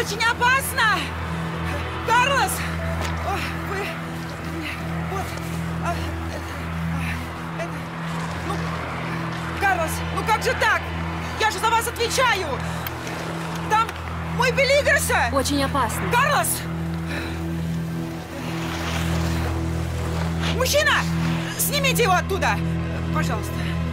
Очень опасно! Карлос! Ой, вы... Вот... Ну, Карлос, ну как же так? Я же за вас отвечаю! Там мой Пелигроса! Очень опасно. Карлос! Мужчина! Снимите его оттуда! Пожалуйста.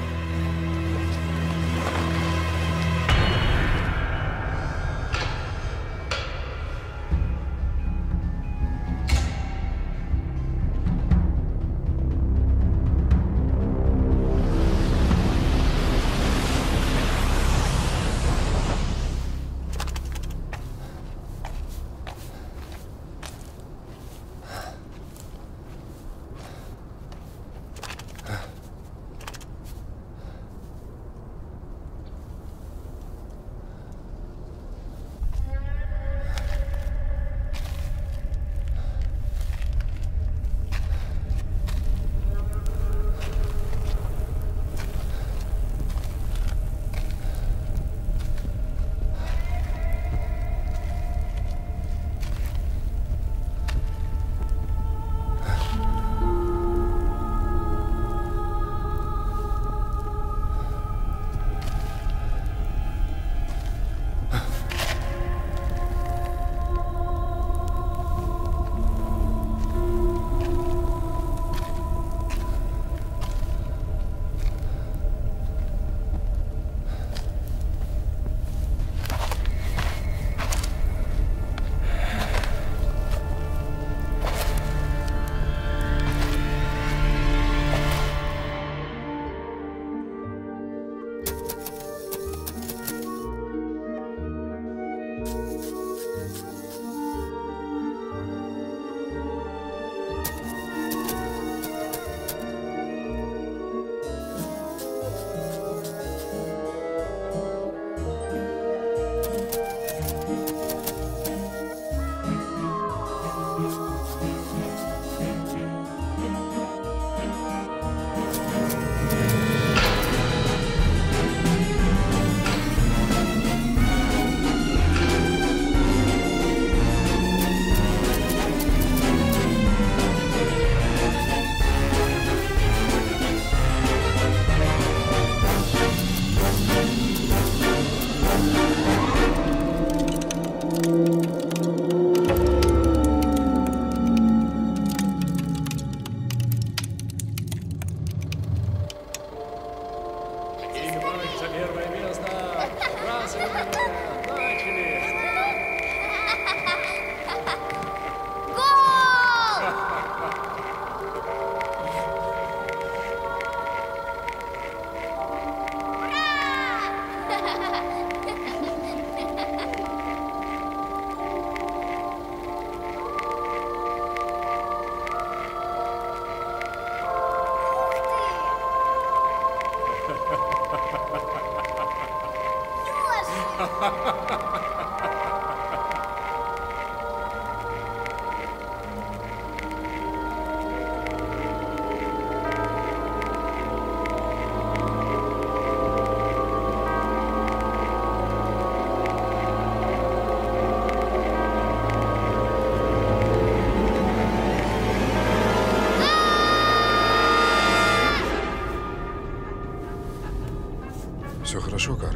Все хорошо, Кар?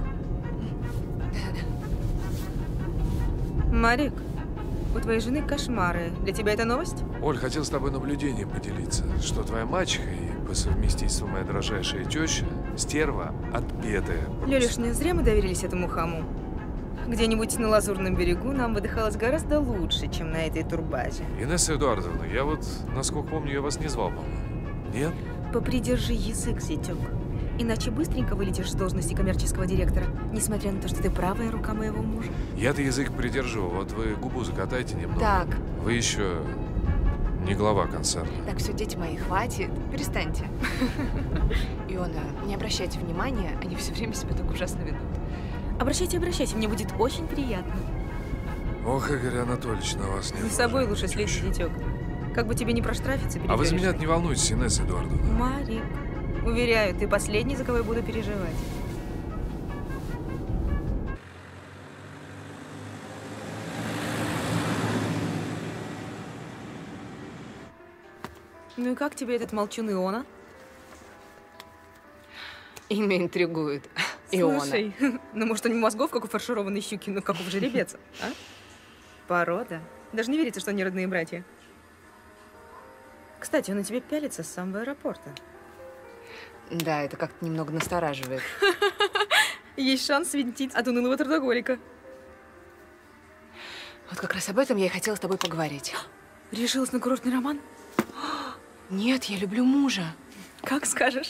Марик, у твоей жены кошмары. Для тебя это новость? Оль, хотел с тобой наблюдением поделиться, что твоя мачеха и по совместительству моя дрожайшая теща стерва отпетая. Лёлюш, не зря мы доверились этому хаму. Где-нибудь на Лазурном берегу нам выдыхалось гораздо лучше, чем на этой турбазе. Инесса Эдуардовна, я вот, насколько помню, я вас не звал, по-моему. Нет? Попридержи язык, зятёк. Иначе быстренько вылетишь с должности коммерческого директора, несмотря на то, что ты правая рука моего мужа. Я-то язык придержу, вот вы губу закатайте немного. Так. Вы еще не глава концерна. Так, все, дети мои, хватит. Перестаньте. Иона, не обращайте внимания, они все время себя так ужасно ведут. Обращайте, мне будет очень приятно. Ох, Игорь Анатольевич, на вас нет. За собой лучше следи, зятёк. Как бы тебе не проштрафиться перед А вы за меня не волнуйтесь, Инесса Эдуардовна. Марик, уверяю, ты последний, за кого я буду переживать. Ну и как тебе этот молчун Иона? Имя интригует. Иона. Слушай, ну может у него мозгов, как у фаршированной щуки, ну как у жеребец, а? Порода. Даже не верится, что они родные братья. Кстати, он на тебе пялится с самого аэропорта. Да, это как-то немного настораживает. Есть шанс свинтить от унылого трудоголика. Вот как раз об этом я и хотела с тобой поговорить. Решилась на курортный роман? Нет, я люблю мужа. Как скажешь.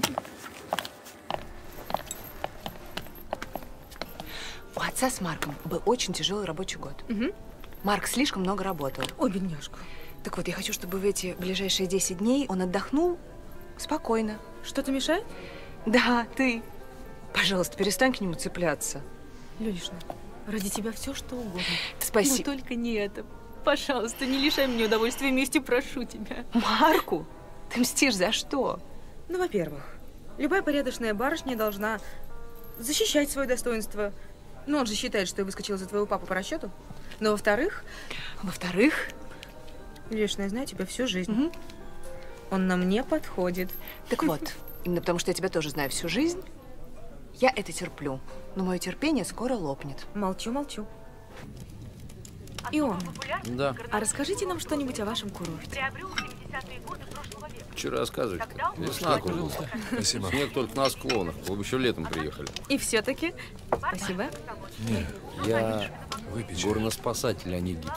У отца с Марком был очень тяжелый рабочий год. Угу. Марк слишком много работал. Ой, бедняжка. Так вот, я хочу, чтобы в эти ближайшие 10 дней он отдохнул спокойно. Что-то мешает? Да, ты. Пожалуйста, перестань к нему цепляться. Лёлишна, ради тебя все что угодно. Спасибо. Но только не это. Пожалуйста, не лишай меня удовольствия вместе, прошу тебя. Марку? Ты мстишь за что? Ну, во-первых, любая порядочная барышня должна защищать свое достоинство. Ну, он же считает, что я выскочила за твоего папу по расчету. Но во-вторых... Во-вторых? Лешна, я знаю тебя всю жизнь. Угу. Он нам не подходит. Так вот, именно потому что я тебя тоже знаю всю жизнь, я это терплю. Но мое терпение скоро лопнет. Молчу, молчу. Иона, Да. а расскажите нам что-нибудь о вашем курорте. Вчера рассказывать. Весна пожалуйста. Спасибо. Снег только на склонах. Вы бы еще летом приехали. И все-таки... Спасибо. Не, Я выпей чай. горноспасатель, а не гид.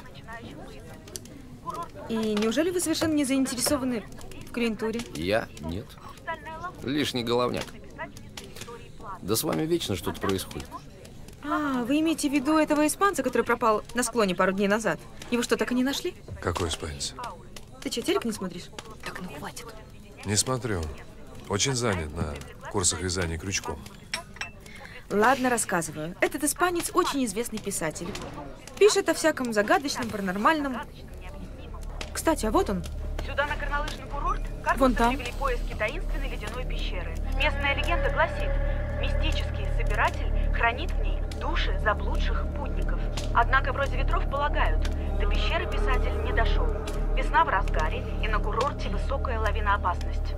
И неужели вы совершенно не заинтересованы в клиентуре? Я? Нет. Лишний головняк. Да с вами вечно что-то происходит. А, вы имеете в виду этого испанца, который пропал на склоне пару дней назад? Его что, так и не нашли? Какой испанец? Ты что, телек не смотришь? Так, ну хватит. Не смотрю. Очень занят на курсах вязания крючком. Ладно, рассказываю. Этот испанец очень известный писатель. Пишет о всяком загадочном, паранормальном. Кстати, а вот он. Сюда, на горнолыжный курорт, Вон там. привели поиски таинственной ледяной пещеры. Местная легенда гласит, мистический собиратель хранит в ней души заблудших путников. Однако вроде ветров полагают, до пещеры писатель не дошел. Весна в разгаре, и на курорте высокая лавиноопасность.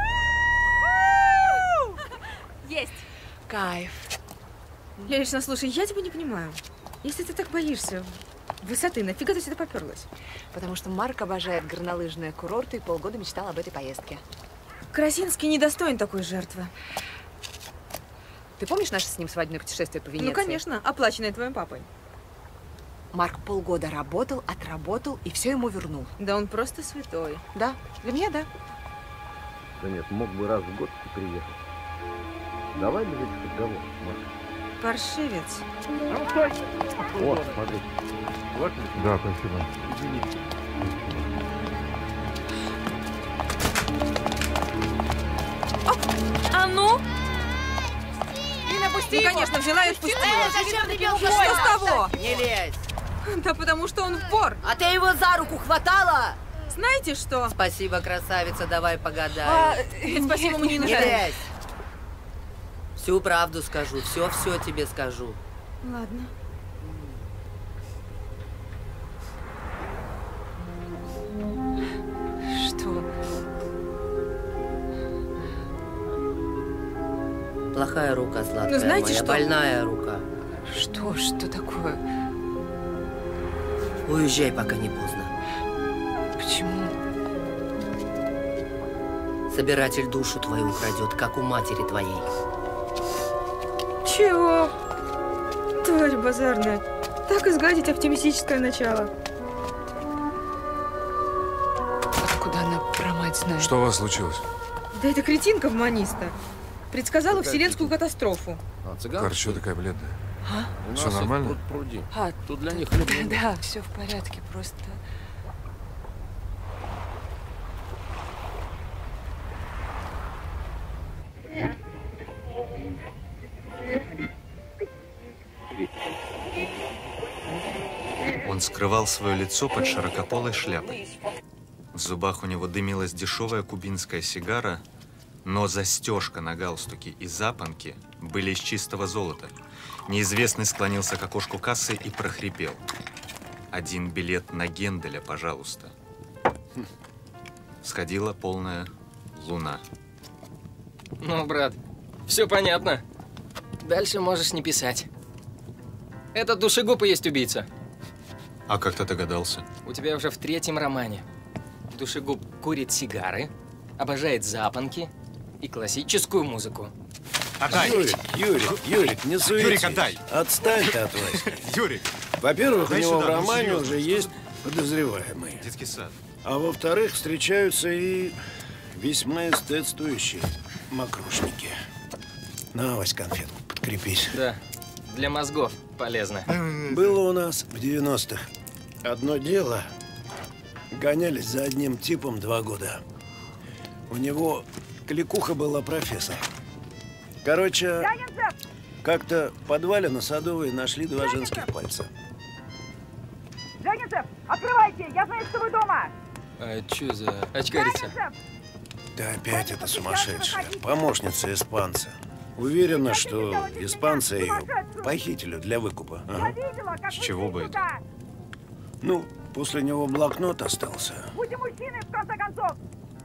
Есть! Кайф. Лично, слушай, я тебя не понимаю. Если ты так боишься высоты, нафига ты сюда поперлась? Потому что Марк обожает горнолыжные курорты и полгода мечтал об этой поездке. Красинский недостоин такой жертвы. Ты помнишь наше с ним свадебное путешествие по Венеции? Ну, конечно, оплаченное твоим папой. Марк полгода работал, отработал и все ему вернул. Да он просто святой. Да, для меня да. Да нет, мог бы раз в год приехать. Давай без этих разговоров, Марк. Паршивец. О, смотри. Да, спасибо. А ну? Пусти Ну, его! конечно, взяла и отпустила. Зачем ребенка? Что с того? Не лезь! Да потому что он вор. А ты его за руку хватала? Знаете что? Спасибо, красавица, давай погадай. Спасибо, мне не Не нужно. лезь! Всю правду скажу, все тебе скажу. Ладно. Что? Плохая рука, сладкая Ну, знаете моя, что? больная рука. Что? Что такое? Уезжай, пока не поздно. Почему? Собиратель душу твою украдет, как у матери твоей. Чего? Тварь базарная. Так изгадить оптимистическое начало. Откуда она про мать знает? Что у вас случилось? Да это кретинка в маниста. Предсказала Какая вселенскую катастрофу. А, цыган? Кар, что такая бледная? У Всё нас их нормально? пруд-пруди. А, Тут для них хлеб не да, все в порядке, просто... Он скрывал свое лицо под широкополой шляпой. В зубах у него дымилась дешевая кубинская сигара, но застежка на галстуке и запонки были из чистого золота. Неизвестный склонился к окошку кассы и прохрипел: «Один билет на Генделя, пожалуйста». всходила полная луна. Ну, брат, все понятно. Дальше можешь не писать. Этот душегуб и есть убийца. А как ты догадался? У тебя уже в 3-м романе. Душегуб курит сигары, обожает запонки и классическую музыку. Отдай! Юрик, не суетись. Юрик, отдай! Отстань ты от Васьки. Юрик! Во-первых, у дай него сюда, в романе серьезно, уже есть подозреваемый. Детский сад. А во-вторых, встречаются и весьма эстетствующие мокрушники. На, Вась, конфетку, подкрепись. Да, для мозгов полезно. Было у нас в 90-х одно дело. Гонялись за одним типом 2 года. У него кликуха была профессор. Короче, как-то в подвале на Садовой нашли 2 женских пальца. Ленинцев, открывайте! Я знаю, что вы дома! А чё за очкарица? Да опять это сумасшедшая. Помощница испанца. Уверена, что испанцы ее похитили для выкупа. Ага. С чего бы это? Ну, после него блокнот остался. Будьте мужчиной, в конце концов!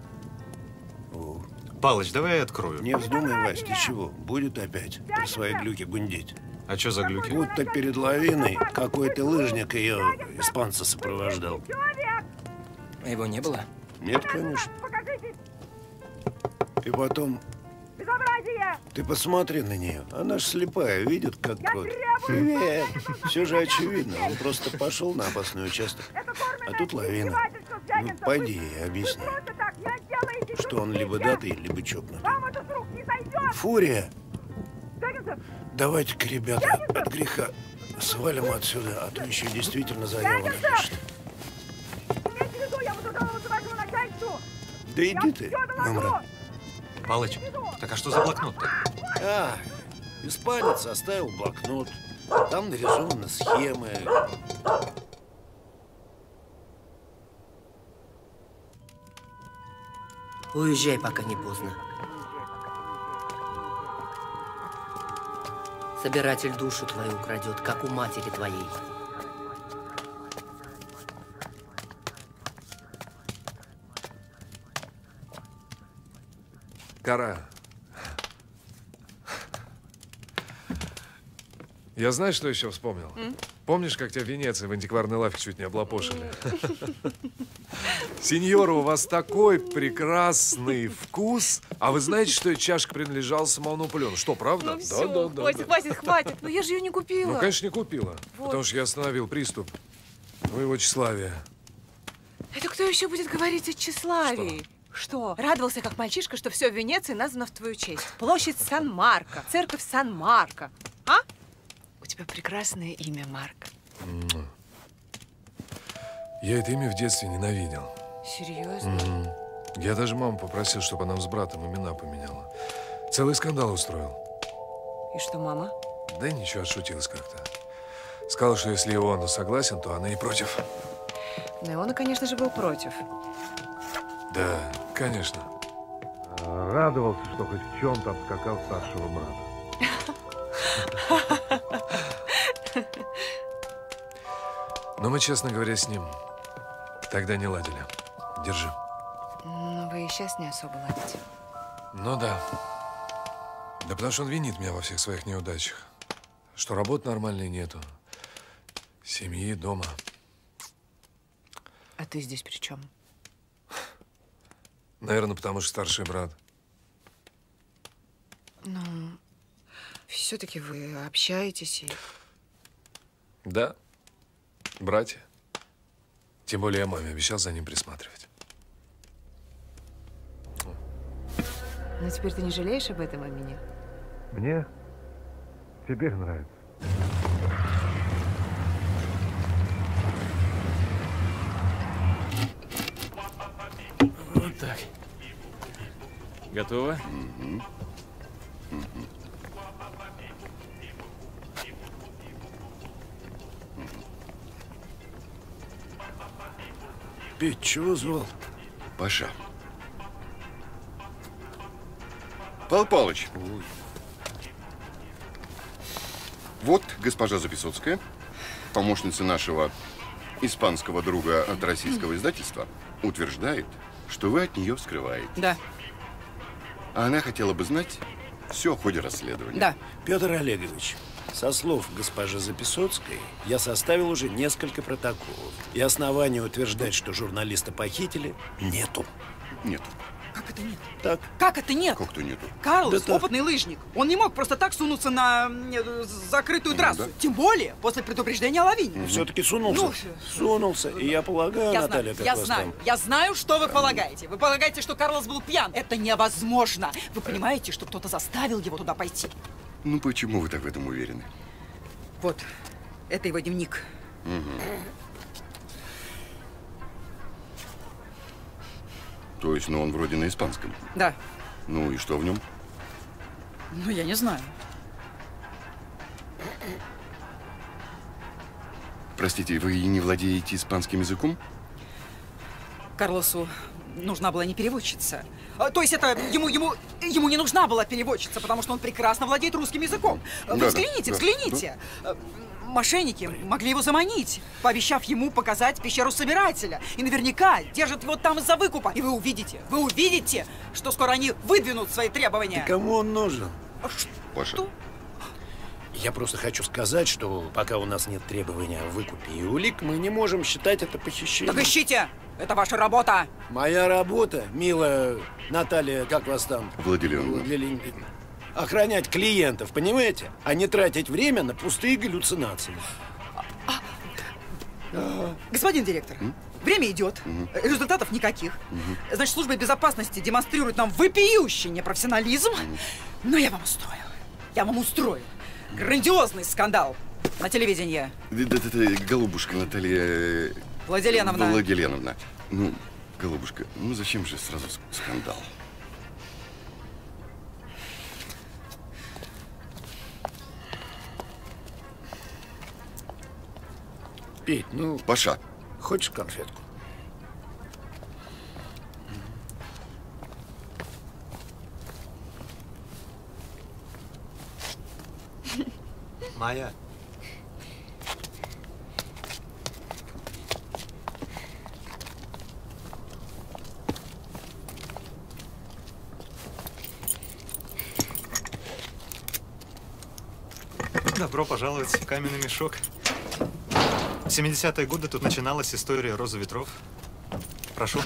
Палыч, давай я открою. Не вздумай, Вась, ты чего? Будет опять про свои глюки гундить. А что за глюки? Будто перед лавиной какой-то лыжник ее испанца сопровождал. А его не было? Нет, конечно. И потом, ты посмотри на нее. Она ж слепая, видит, как кот. Привет. Все же очевидно. Он просто пошел на опасный участок. А тут лавина. Ну, пойди ей объясни, что он либо датый, либо чокнутый. Фурия! Давайте-ка, ребята, от греха свалим отсюда, а то еще действительно заяву напишет. Да иди ты, Мамра. Палыч, так а что за блокнот-то? А, испанец оставил блокнот. Там нарисованы схемы. Уезжай, пока не поздно. Собиратель душу твою украдет, как у матери твоей. Кара. Я знаю, что еще вспомнил. Помнишь, как тебя в Венеции в антикварной лавке чуть не облапошили? Сеньора, у вас такой прекрасный вкус. А вы знаете, что эта чашка принадлежала самому Наполеону? Что, правда? Ну все, хватит, хватит. Ну я же ее не купила. Ну, конечно, не купила. Вот. Потому что я остановил приступ твоего тщеславия. Это кто еще будет говорить о тщеславии? Что? Радовался, как мальчишка, что все в Венеции названо в твою честь. Площадь Сан-Марко, церковь Сан-Марко. А? У тебя прекрасное имя, Марк. Я это имя в детстве ненавидел. Серьезно? Я даже маму попросил, чтобы она нам с братом имена поменяла. Целый скандал устроил. И что, мама? Да ничего, отшутилась как-то. Сказала, что если Иоанна согласен, то она не против. Ну, и он, конечно же, был против. Да, конечно. Радовался, что хоть в чем-то обскакал старшего брата. Но мы, честно говоря, с ним тогда не ладили. Держи. Ну, вы и сейчас не особо ладите. Ну да. Да потому что он винит меня во всех своих неудачах. Что работы нормальной нету. Семьи, дома. А ты здесь при чем? Наверное, потому что старший брат. Ну, все-таки вы общаетесь и… Да, братья. Тем более я маме обещал за ним присматривать. Ну, теперь ты не жалеешь об этом, о меня? Мне теперь нравится. Вот так. Готово? Петь, чего звал? Паша. Павел Павлович. Вот госпожа Записоцкая, помощница нашего испанского друга от российского издательства, утверждает, что вы от нее скрываете. Да. А она хотела бы знать все о ходе расследования. Да. Петр Олегович, со слов госпожи Записоцкой, я составил уже несколько протоколов. И оснований утверждать, что журналиста похитили, нету. Нет. Как это нет? Так. Как это нет? Как-то нету. Карлос, Да опытный лыжник. Он не мог просто так сунуться на закрытую трассу. Да. Тем более после предупреждения о лавине. Все-таки сунулся. Сунулся. И я полагаю, Наталья, как вас там? Я знаю, что вы полагаете. Вы полагаете, что Карлос был пьян. Это невозможно. Вы понимаете, что кто-то заставил его туда пойти. Ну почему вы так в этом уверены? Вот, это его дневник. То есть, ну он вроде на испанском. Да. Ну и что в нем? Ну, я не знаю. Простите, вы не владеете испанским языком? Карлосу нужна была не переводчица. То есть это ему не нужна была переводчица, потому что он прекрасно владеет русским языком. Вы взгляните. Мошенники могли его заманить, пообещав ему показать пещеру собирателя. И наверняка держат его там из-за выкупа. И вы увидите, что скоро они выдвинут свои требования. И кому он нужен? Паша. Я просто хочу сказать, что пока у нас нет требования о выкупе и улик, мы не можем считать это похищением. Так ищите! Это ваша работа! Моя работа, милая Наталья, как вас там? Владимировна. Охранять клиентов, понимаете? А не тратить время на пустые галлюцинации. Господин директор, время идет, результатов никаких. Значит, служба безопасности демонстрирует нам вопиющий непрофессионализм. Но я вам устрою грандиозный скандал на телевидении. Голубушка Наталья... Владиленовна. Ну, голубушка, ну зачем же сразу скандал? Петь, ну... Паша. Хочешь конфетку? Майя. Добро пожаловать в каменный мешок. В 70-е годы тут начиналась история «Розы ветров». Прошу.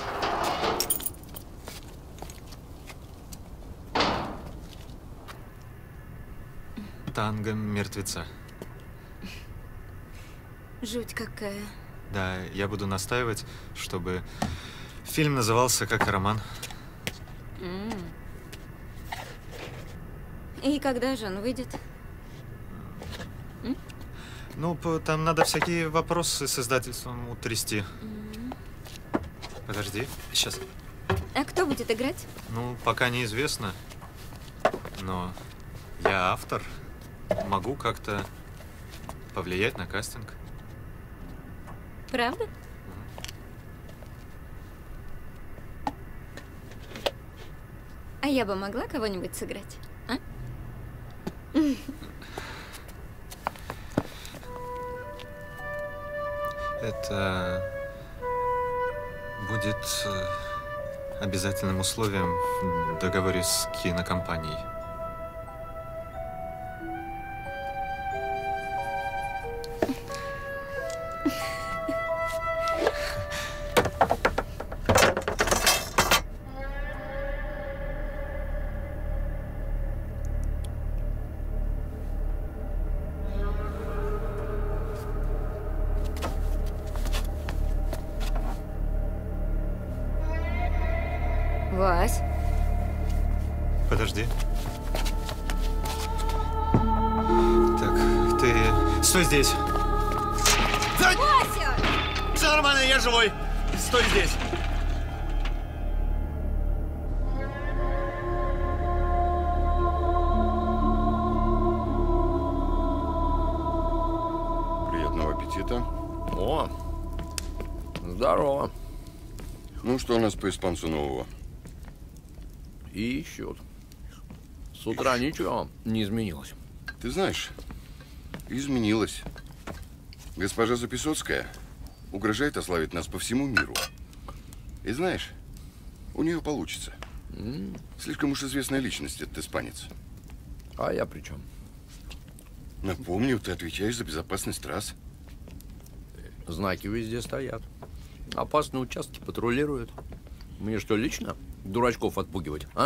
Танго мертвеца. Жуть какая. Да, я буду настаивать, чтобы фильм назывался как роман. И когда же он выйдет? Ну, там надо всякие вопросы с издательством утрясти. Подожди, сейчас. А кто будет играть? Ну, пока неизвестно. Но я автор. Могу как-то повлиять на кастинг. Правда? А я бы могла кого-нибудь сыграть, а? Это будет обязательным условием в договоре с кинокомпанией. Вась. Подожди. Так, ты... Стой здесь. Вася! Все нормально, я живой. Стой здесь. Приятного аппетита. О, здорово. Ну, что у нас по испанцу нового? И ищут. С утра ничего не изменилось. Ты знаешь, изменилось. Госпожа Записоцкая угрожает ославить нас по всему миру. И знаешь, У нее получится. Слишком уж известная личность этот испанец. А я при чем? Напомню, ты отвечаешь за безопасность трасс. Знаки везде стоят. Опасные участки патрулируют. Мне что, лично дурачков отпугивать, а?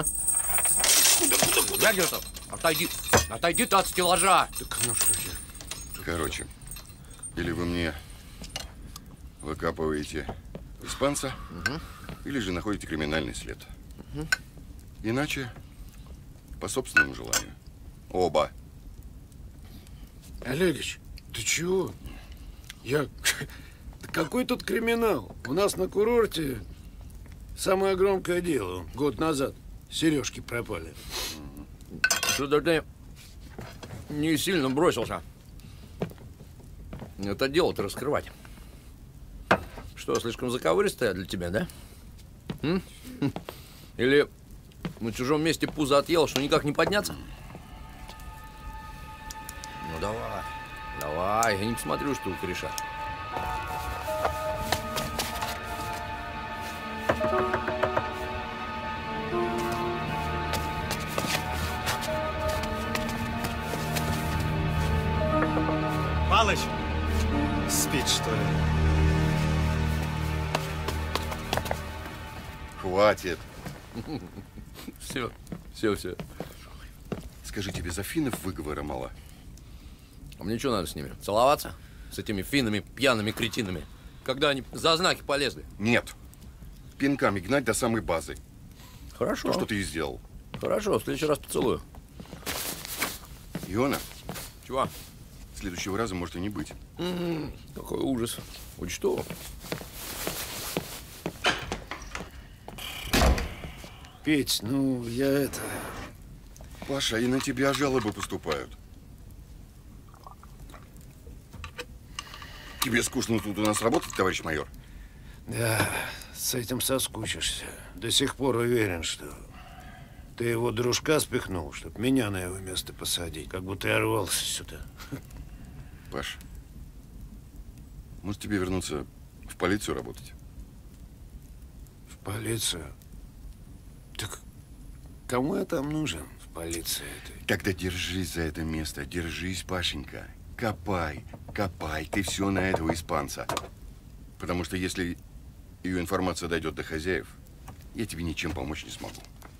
Дядя, отойди. Отойди ты от стеллажа. Короче, или вы мне выкапываете испанца, или же находите криминальный след. Иначе по собственному желанию. Оба. Олегович, ты чего? Да какой тут криминал? У нас на курорте самое громкое дело. Год назад сережки пропали. Что-то ты не сильно бросился это дело-то раскрывать. Что, слишком заковыристое для тебя, да? Или на чужом месте пузо отъел, что никак не подняться? Ну давай, давай, я не посмотрю, что у кореша. Палыч, спит, что ли? Хватит. Все. Скажи, тебе за финнов выговора мало? А мне что надо с ними? Целоваться? С этими финнами, пьяными кретинами? Когда они за знаки полезли? Нет. Пинками гнать до самой базы. Хорошо. То, что ты и сделал. Хорошо, в следующий раз поцелую. Иона? Чего? Следующего раза может и не быть. Какой ужас. Учту. Петь, ну я это... Паша, и на тебя жалобы поступают. Тебе скучно тут у нас работать, товарищ майор? Да, с этим соскучишься. До сих пор уверен, что ты его дружка спихнул, чтобы меня на его место посадить, как будто я рвался сюда. Паш, может тебе вернуться в полицию работать? В полицию? Так кому я там нужен в полиции этой? Тогда держись за это место, держись, Пашенька. Копай, копай, ты все на этого испанца. Потому что если ее информация дойдет до хозяев, я тебе ничем помочь не смогу.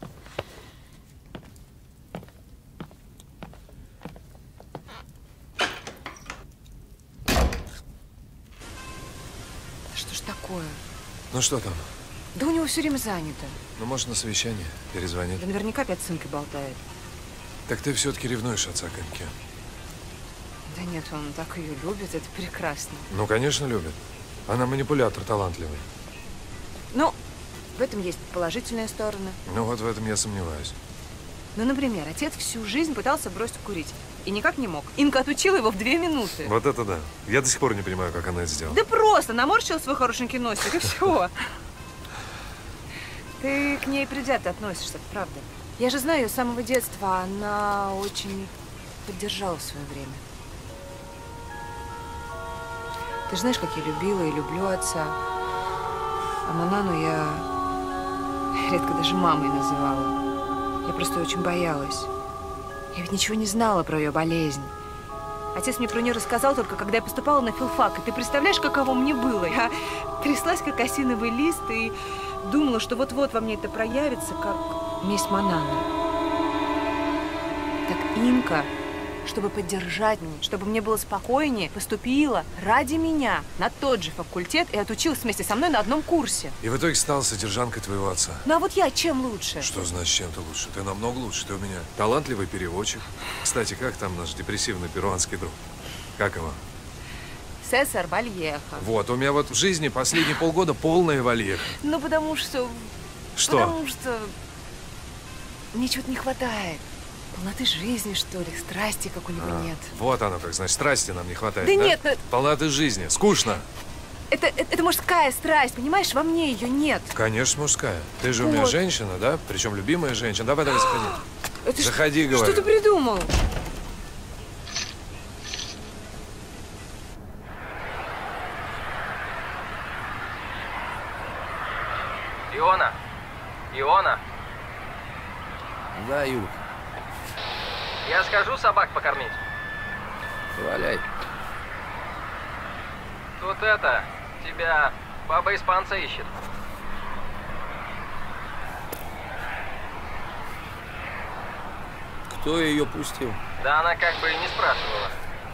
Что ж такое? Ну что там? Да у него все время занято. Ну, может, на совещание перезвонит. Да наверняка опять с Инкой болтает. Так ты все-таки ревнуешь отца к Инке? Да нет, он так ее любит, это прекрасно. Ну, конечно, любит. Она манипулятор талантливый. Ну, в этом есть положительные стороны. Ну, вот в этом я сомневаюсь. Ну, например, отец всю жизнь пытался бросить курить. И никак не мог. Инка отучила его в 2 минуты. Вот это да. Я до сих пор не понимаю, как она это сделала. Да просто наморщила свой хорошенький носик, и все. Ты к ней предвзято относишься, это правда. Я же знаю ее с самого детства. Она очень поддержала в свое время. Ты же знаешь, как я любила и люблю отца. А Манану я редко даже мамой называла. Я просто очень боялась. Я ведь ничего не знала про ее болезнь. Отец мне про нее рассказал только, когда я поступала на филфак. И ты представляешь, каково мне было? Я тряслась, как осиновый лист, и думала, что вот-вот во мне это проявится, как месть Мананы. Так Инка, чтобы поддержать меня, чтобы мне было спокойнее, поступила ради меня на тот же факультет и отучилась вместе со мной на одном курсе. И в итоге стала содержанкой твоего отца. Ну а вот я чем лучше? Что значит, чем ты лучше? Ты намного лучше. Ты у меня талантливый переводчик. Кстати, как там наш депрессивный перуанский друг? Как его? Сесар Вальеха. Вот, у меня вот в жизни последние полгода полная Вальеха. Ну потому что... Что? Потому что мне чего-то не хватает. Полноты жизни, что ли, страсти, как у него нет. Вот оно как, значит, страсти нам не хватает, да? Да Нет, но... Полноты жизни. Скучно. Это мужская страсть, понимаешь? Во мне ее нет. Конечно, мужская. Ты же вот. У меня женщина, да? Причем любимая женщина. Давай, заходи. Заходи, говорю. Что ты придумал? Иона, Да, Юлька. Я схожу собак покормить. Валяй. Тут это, тебя баба-испанца ищет. Кто ее пустил? Да она как бы и не спрашивала.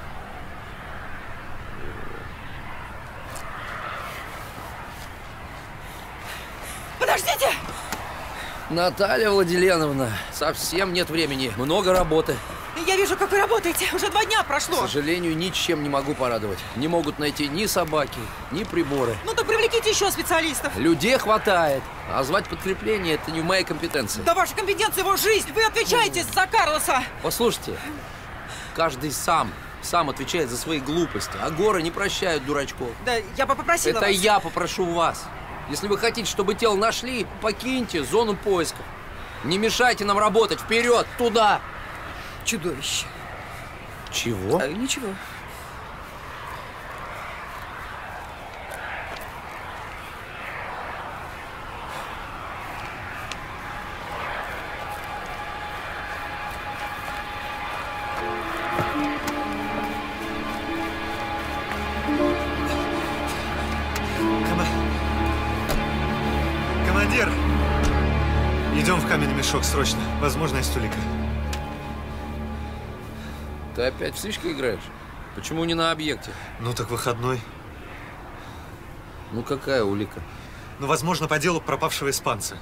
Подождите! Наталья Владиленовна, совсем нет времени. Много работы. Я вижу, как вы работаете. Уже 2 дня прошло. К сожалению, ничем не могу порадовать. Не могут найти ни собаки, ни приборы. Ну так привлеките еще специалистов. Людей хватает. А звать подкрепление – это не в моей компетенции. Да ваша компетенция его жизнь. Вы отвечаете за Карлоса. Послушайте, каждый сам отвечает за свои глупости. А горы не прощают дурачков. Да, я бы попросила Это вас. я попрошу вас. Если вы хотите, чтобы тело нашли, покиньте зону поисков. Не мешайте нам работать. Вперед, туда! Чудовище. Чего? Ничего. Командир! Идем в каменный мешок срочно. Возможно, есть улика. Ты опять в слишком играешь? Почему не на объекте? Ну так выходной. Ну какая улика? Ну, возможно, по делу пропавшего испанца.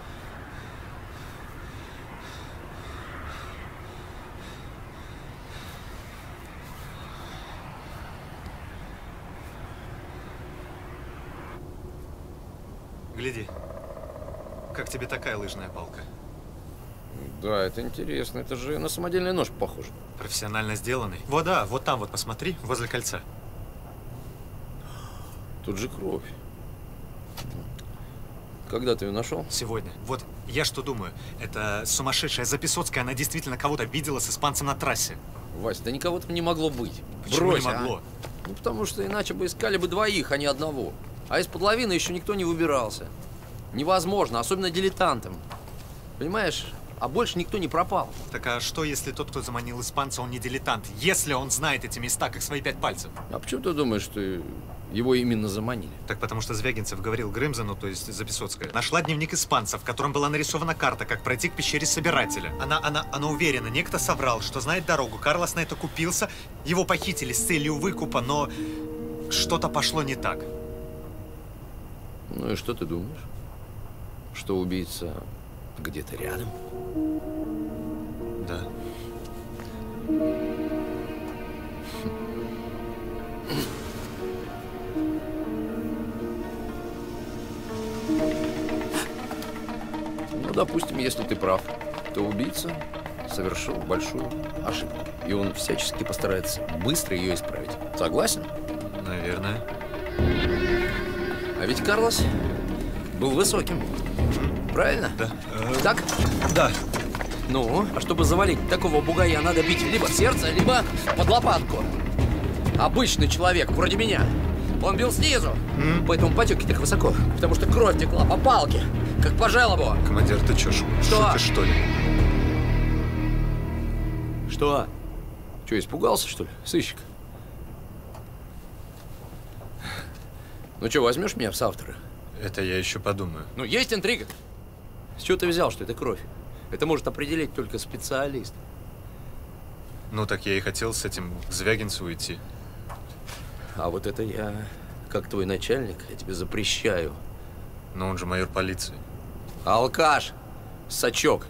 Гляди. Как тебе такая лыжная палка? Да, это интересно. Это же на самодельный нож похоже. Профессионально сделанный. Вот да, вот там вот посмотри, возле кольца. Тут же кровь. Когда ты ее нашел? Сегодня. Вот я что думаю. Это сумасшедшая Записоцкая, она действительно кого-то видела с испанцем на трассе. Вась, да никого там не могло быть. Почему Брось, не могло? Ну, потому что иначе бы искали бы 2, а не 1. А из-под лавины еще никто не выбирался. Невозможно, особенно дилетантам. Понимаешь? А больше никто не пропал. Так а что, если тот, кто заманил испанца, он не дилетант? Если он знает эти места, как свои 5 пальцев? А почему ты думаешь, что его именно заманили? Так потому что Звягинцев говорил Грымзену, то есть Записоцкая, нашла дневник испанца, в котором была нарисована карта, как пройти к пещере Собирателя. Она уверена, некто соврал, что знает дорогу. Карлос на это купился, его похитили с целью выкупа, но что-то пошло не так. Ну и что ты думаешь? Что убийца где-то рядом? Да. Ну, допустим, если ты прав, то убийца совершил большую ошибку. И он всячески постарается быстро ее исправить. Согласен? Наверное. А ведь Карлос был высоким. Правильно? Да. Так? Да. Ну, а чтобы завалить такого бугая, надо бить либо в сердце, либо под лопатку. Обычный человек, вроде меня, он бил снизу. Поэтому потеки так высоко, потому что кровь текла по палке, как по желобу. Командир, ты что, шутишь, что ли? Что? Что, испугался, что ли, сыщик? Ну что, возьмешь меня в соавторы? Это я еще подумаю. Ну, есть интрига. С чего ты взял, что это кровь? Это может определить только специалист. Ну, так я и хотел с этим к Звягинцеву идти. А вот это я, как твой начальник, я тебе запрещаю. Но он же майор полиции. Алкаш! Сачок!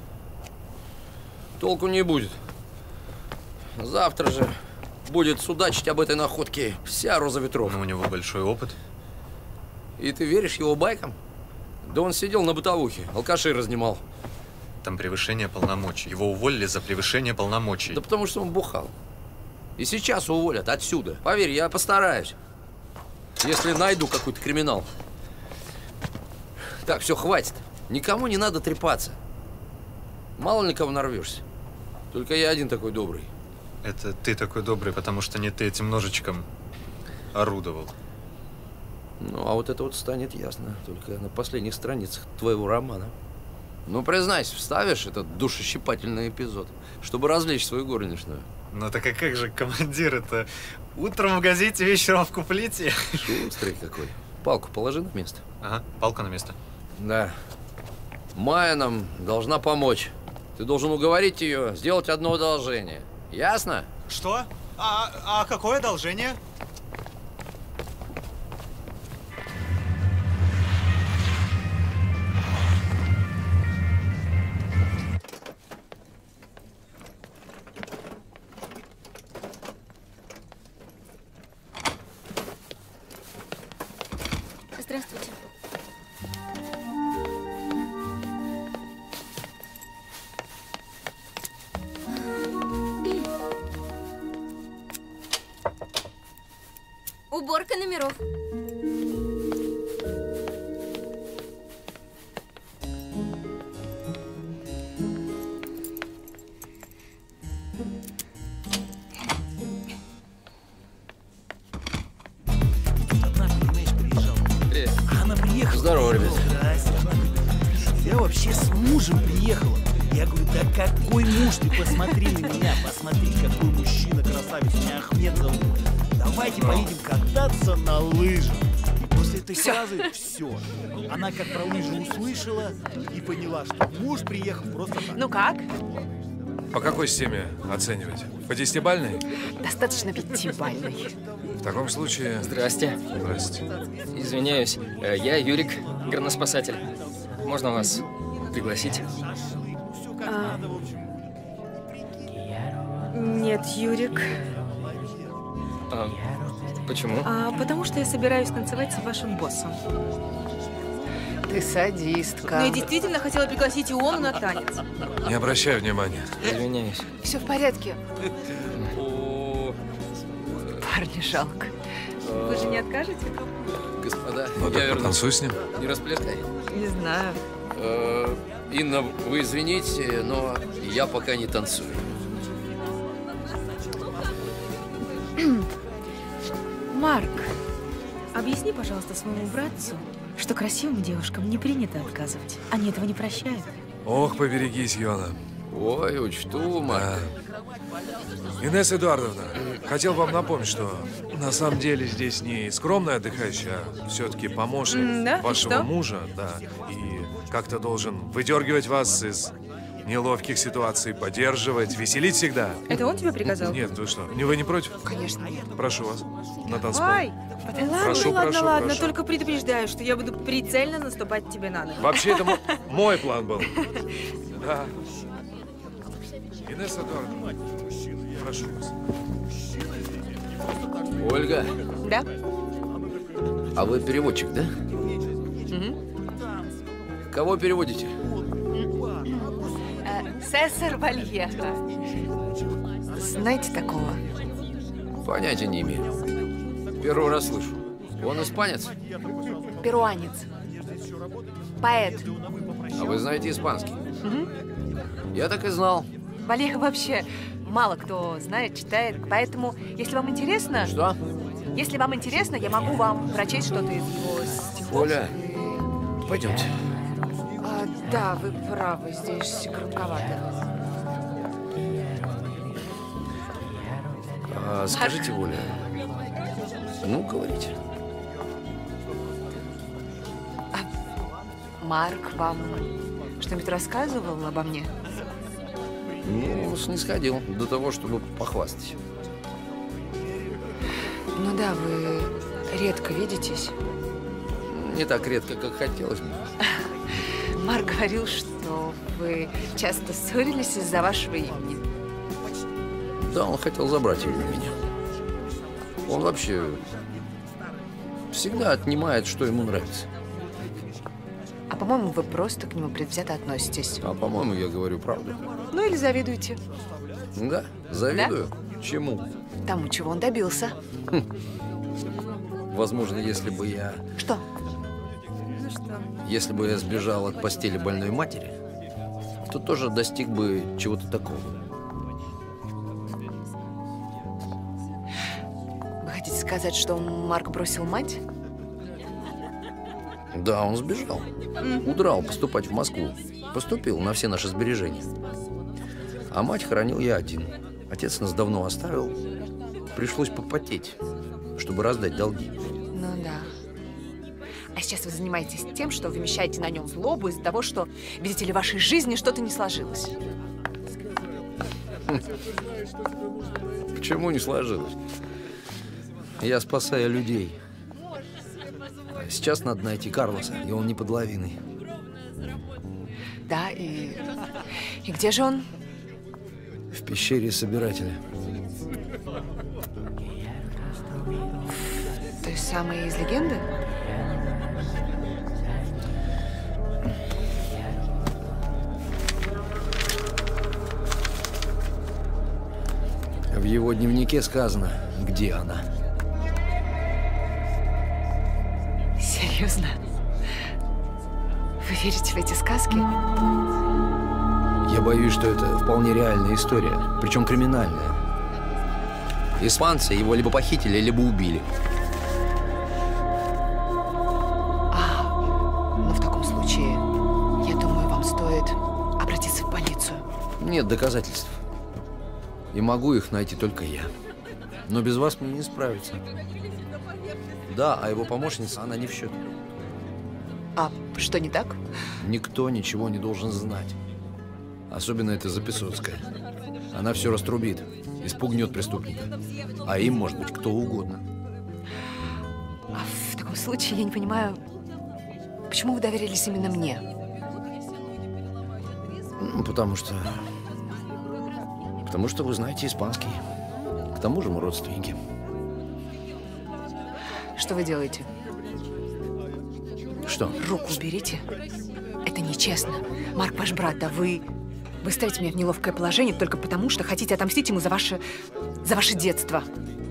Толку не будет. Завтра же будет судачить об этой находке вся Роза Ветров. Но у него большой опыт. И ты веришь его байкам? Да он сидел на бытовухе, алкашей разнимал. Там превышение полномочий. Его уволили за превышение полномочий. Да потому что он бухал. И сейчас уволят отсюда. Поверь, я постараюсь. Если найду какой-то криминал. Так, все, хватит. Никому не надо трепаться. Мало ли кого нарвешься. Только я один такой добрый. Это ты такой добрый, потому что не ты этим ножичком орудовал. Ну, а вот это вот станет ясно только на последних страницах твоего романа. Ну, признайся, вставишь этот душещипательный эпизод, чтобы развлечь свою горничную? Ну так а как же, командир, это утром в газете, вечером в куплете. Шустрый какой. Палку положи на место. Ага, палка на место. Да. Майя нам должна помочь. Ты должен уговорить ее сделать одно одолжение. Ясно? Что? А какое одолжение? Здравствуйте. Уборка номеров. Она приехала. Здорово, ребят. Я вообще с мужем приехала. Я говорю, да какой муж, ты посмотри на меня, посмотри, какой мужчина, красавец, меня Ахмед зовут. Давайте поедем кататься на лыжах. И после этой фразы все. Она как про лыжи услышала и поняла, что муж приехал просто так. Ну как? По какой системе оценивать? По 10-бальной? Достаточно 5-бальной. В таком случае... Здрасте. Здрасте. Извиняюсь, я Юрик, горноспасатель. Можно вас пригласить? Нет, Юрик. Почему? Потому что я собираюсь танцевать с вашим боссом. Ты садистка. Но я действительно хотела пригласить Иону на танец. Не обращай внимания. Извиняюсь. Все в порядке. Парня жалко. Вы же не откажете? Господа, Ну так потанцуй с ним. Не расплескай. Не знаю. Инна, вы извините, но я пока не танцую. Марк, объясни, пожалуйста, своему братцу, что красивым девушкам не принято отказывать. Они этого не прощают. Ох, поберегись, Йона. Ой, учту, Марк. Инесса Эдуардовна, хотел вам напомнить, что на самом деле здесь не скромный отдыхающий, а все-таки помощник Да? вашего Что? мужа, да, и как-то должен выдергивать вас из неловких ситуаций, поддерживать, веселить всегда. Это он тебе приказал? Нет, вы что, вы не против? Конечно, нет. Прошу вас, на танцпол. Ой, Прошу, ладно, прошу, ладно, прошу. только предупреждаю, что я буду прицельно наступать тебе на ноги. Вообще, это мой план был. Да. Инесса Эдуардовна, прошу вас. Ольга, Да? а вы переводчик, да? Кого переводите? Сесар Вальета. Знаете такого? Понятия не имею. Первый раз слышу. Он испанец? Перуанец. Поэт. А вы знаете испанский? Я так и знал. Вальеха вообще мало кто знает, читает, поэтому, если вам интересно... Что? Если вам интересно, я могу вам прочесть что-то из его стихов. Оля, пойдемте. Да, вы правы, здесь громковато. Скажите, Оля, ну, говорите. Марк вам что-нибудь рассказывал обо мне? Ну, снисходил до того, чтобы похвастать. Ну да, вы редко видитесь. Не так редко, как хотелось бы. Марк говорил, что вы часто ссорились из-за вашего имени. Да, он хотел забрать его у меня. Он вообще всегда отнимает, что ему нравится. А по-моему, вы просто к нему предвзято относитесь. А по-моему, я говорю правду. Ну или завидуете. Да, завидую. Чему? Тому, чего он добился. Возможно, если бы я... Что? Ну что? Если бы я сбежал от постели больной матери, то тоже достиг бы чего-то такого. Вы хотите сказать, что Марк бросил мать? Да, он сбежал. Удрал поступать в Москву. Поступил на все наши сбережения. А мать хоронил я один. Отец нас давно оставил. Пришлось попотеть, чтобы раздать долги. Ну да. А сейчас вы занимаетесь тем, что вымещаете на нем злобу из-за того, что, видите ли, в вашей жизни что-то не сложилось. Почему не сложилось? Я спасаю людей. Сейчас надо найти Карлоса, и он не под лавиной. Да, и где же он? В пещере собирателя. Той самой из легенды? В его дневнике сказано, где она. Серьезно? Вы верите в эти сказки? Я боюсь, что это вполне реальная история, причем криминальная. Испанцы его либо похитили, либо убили. Но в таком случае, я думаю, вам стоит обратиться в полицию. Нет доказательств. И могу их найти только я. Но без вас мне не справиться. Да, а его помощница, она не в счет. А что не так? Никто ничего не должен знать. Особенно это Записоцкая. Она все раструбит, испугнет преступника. А им может быть кто угодно. А в таком случае я не понимаю, почему вы доверились именно мне? Потому что вы знаете испанский. К тому же мы родственники. Что вы делаете? Что? Руку уберите. Это нечестно. Марк ваш брат, а вы ставите меня в неловкое положение только потому, что хотите отомстить ему за ваше детство.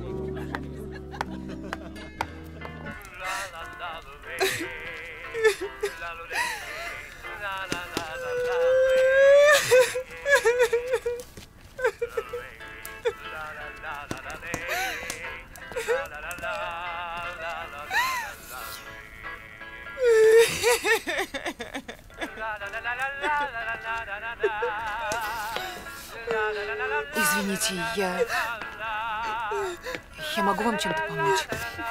Извините, я могу вам чем-то помочь?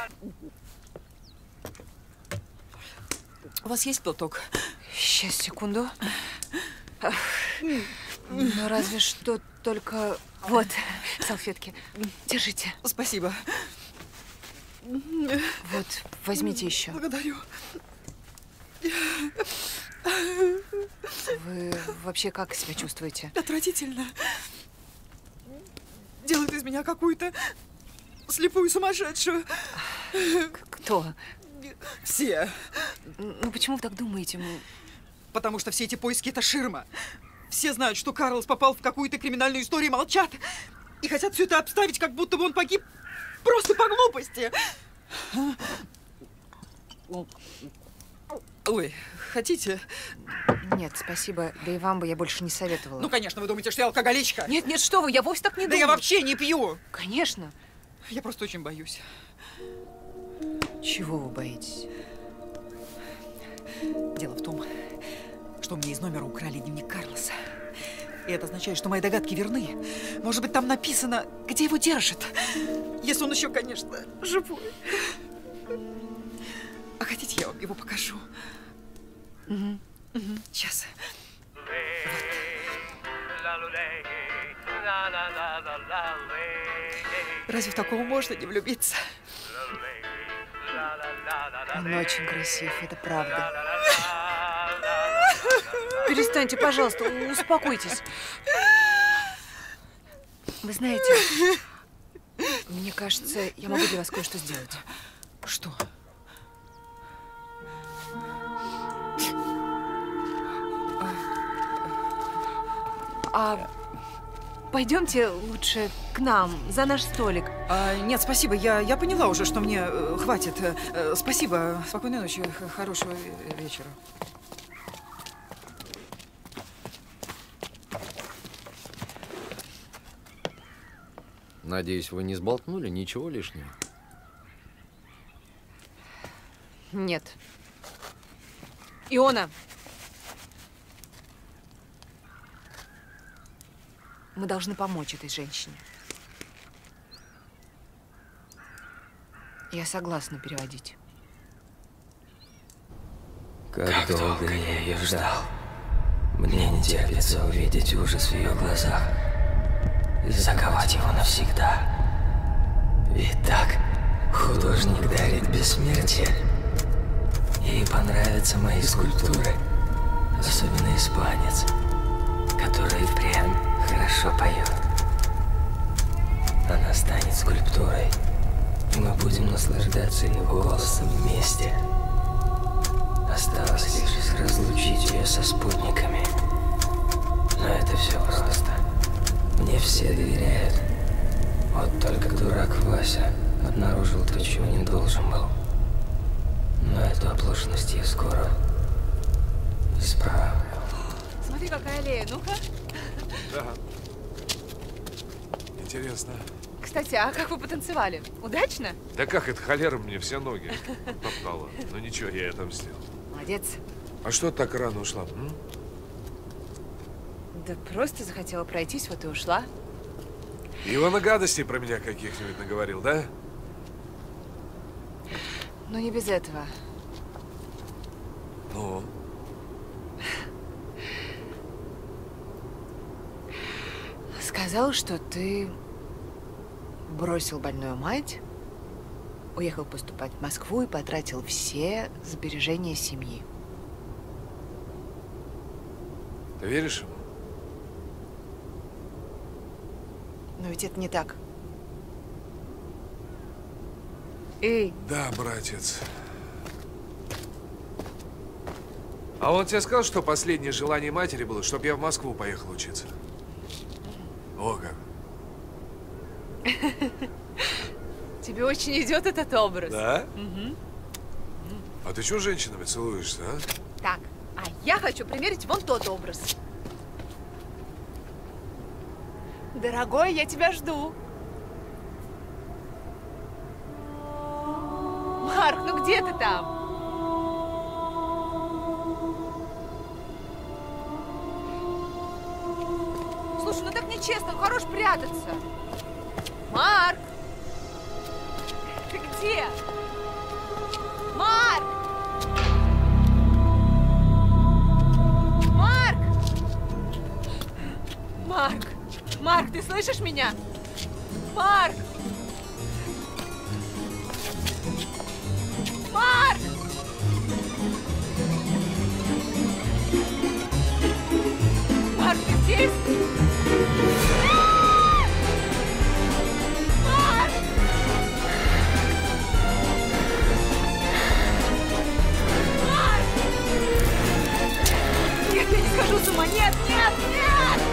У вас есть платок? Сейчас, секунду. Ну, разве что только... Вот, салфетки. Держите. Спасибо. Вот, возьмите еще. Благодарю. Вы вообще как себя чувствуете? Отвратительно. Делает из меня какую-то слепую сумасшедшую. Кто? Все. Ну, почему вы так думаете? Потому что все эти поиски – это ширма. Все знают, что Карлос попал в какую-то криминальную историю и молчат. И хотят все это обставить, как будто бы он погиб просто по глупости. Ой, хотите? Нет, спасибо. Да и вам бы я больше не советовала. Ну, конечно, вы думаете, что я алкоголичка? Нет, нет, что вы, я вовсе так не думаю. Да я вообще не пью. Конечно. Я просто очень боюсь. Чего вы боитесь? Дело в том, что у меня из номера украли дневник Карлоса. И это означает, что мои догадки верны. Может быть, там написано, где его держат. Если он еще, конечно, живой. А хотите, я вам его покажу? Угу. Сейчас. Разве в такого можно не влюбиться? Он очень красив, это правда. Перестаньте, пожалуйста, успокойтесь. Вы знаете, мне кажется, я могу для вас кое-что сделать. Что? А пойдемте лучше к нам, за наш столик. Нет, спасибо, я поняла уже, что мне хватит. Спасибо, спокойной ночи, хорошего вечера. Надеюсь, вы не сболтнули ничего лишнего? Нет. Иона! Мы должны помочь этой женщине. Я согласна переводить. Как долго я ее ждал. Мне не терпится увидеть ужас в ее глазах и заковать его навсегда. Ведь так художник дарит бессмертие. Ей понравятся мои скульптуры, особенно испанец, который впрямь хорошо поет. Она станет скульптурой, и мы будем наслаждаться его голосом вместе. Осталось лишь разлучить ее со спутниками. Но это все просто. Мне все доверяют. Вот только дурак Вася обнаружил то, чего не должен был. Но эту оплошность я скоро исправлю. Смотри, какая аллея, ну-ка. Да. Интересно. Кстати, а как вы потанцевали? Удачно? Да как это холера мне все ноги топтала. Ну ничего, я это сделал. Молодец. А что ты так рано ушла? Да просто захотела пройтись, вот и ушла. Ивана гадостей про меня каких-нибудь наговорил, да? Но не без этого. Ну? Сказал, что ты бросил больную мать, уехал поступать в Москву и потратил все сбережения семьи. Ты веришь ему? Но ведь это не так. Эй! Да, братец. А он тебе сказал, что последнее желание матери было, чтобы я в Москву поехал учиться? О, как. Тебе очень идет этот образ. Да? Угу. А ты что с женщинами целуешься, а? Так, а я хочу примерить вон тот образ. Дорогой, я тебя жду. Марк, ну где ты там? Слушай, ну так нечестно, хорош прятаться. Марк! Ты где? Марк! Марк! Марк! Марк, ты слышишь меня? Марк! Марк! Марк, ты здесь? Марк! Марк! Нет, я не схожу с ума! Нет, нет, нет!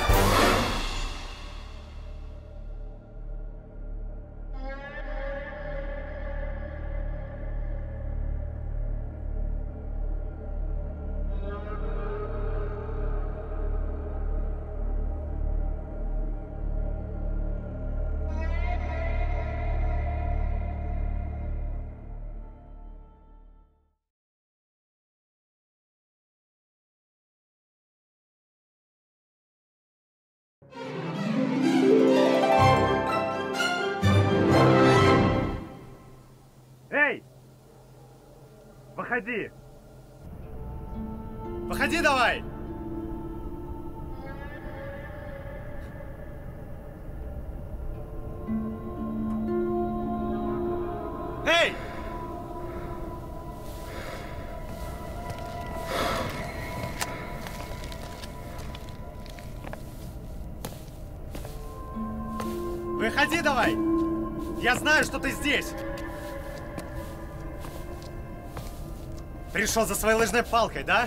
Эй! Выходи! Выходи давай! Эй! Выходи давай! Я знаю, что ты здесь! Пришел за своей лыжной палкой, да?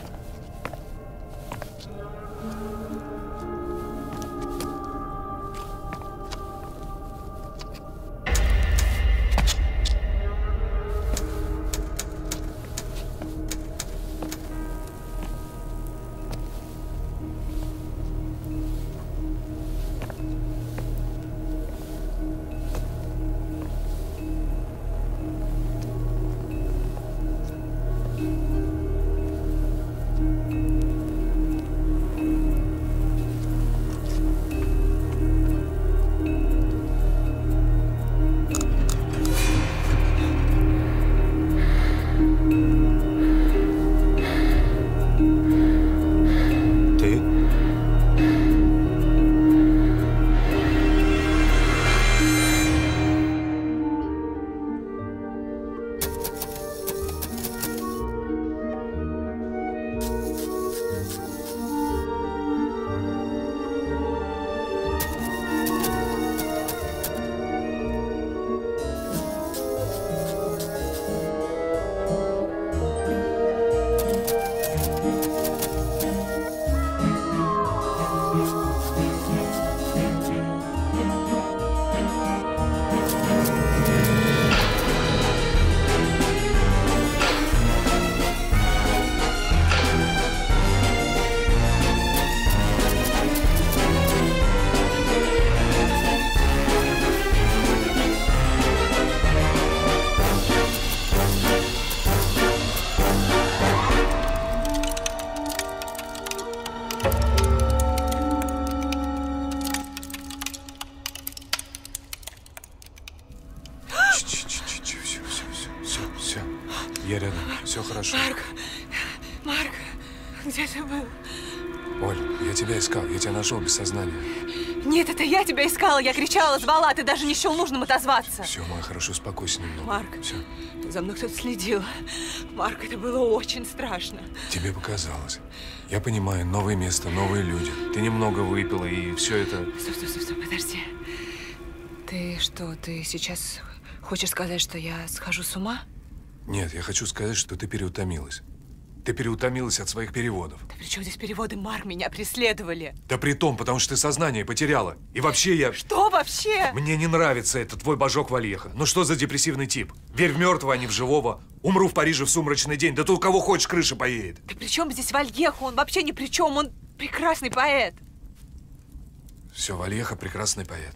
Я рядом. Все хорошо. Марк, где ты был? Оль, я тебя искал. Я тебя нашел без сознания. Нет, это я тебя искала. Я кричала, звала. Ты даже не счел нужным отозваться. Все, моя хорошо, успокойся немного. Марк, все. За мной кто-то следил. Марк, это было очень страшно. Тебе показалось. Я понимаю, новое место, новые люди. Ты немного выпила, и все это… Стоп, подожди. Ты что, ты сейчас хочешь сказать, что я схожу с ума? Нет, я хочу сказать, что ты переутомилась. Ты переутомилась от своих переводов. Да при чем здесь переводы, Марк? Меня преследовали. Да при том, потому что ты сознание потеряла. И вообще я… Что вообще? Мне не нравится этот твой божок Вальеха. Ну что за депрессивный тип? Верь в мертвого, а не в живого. Умру в Париже в сумрачный день. Да тут у кого хочешь крыша поедет. Да при чем здесь Вальеха? Он вообще ни при чем. Он прекрасный поэт. Все, Вальеха прекрасный поэт.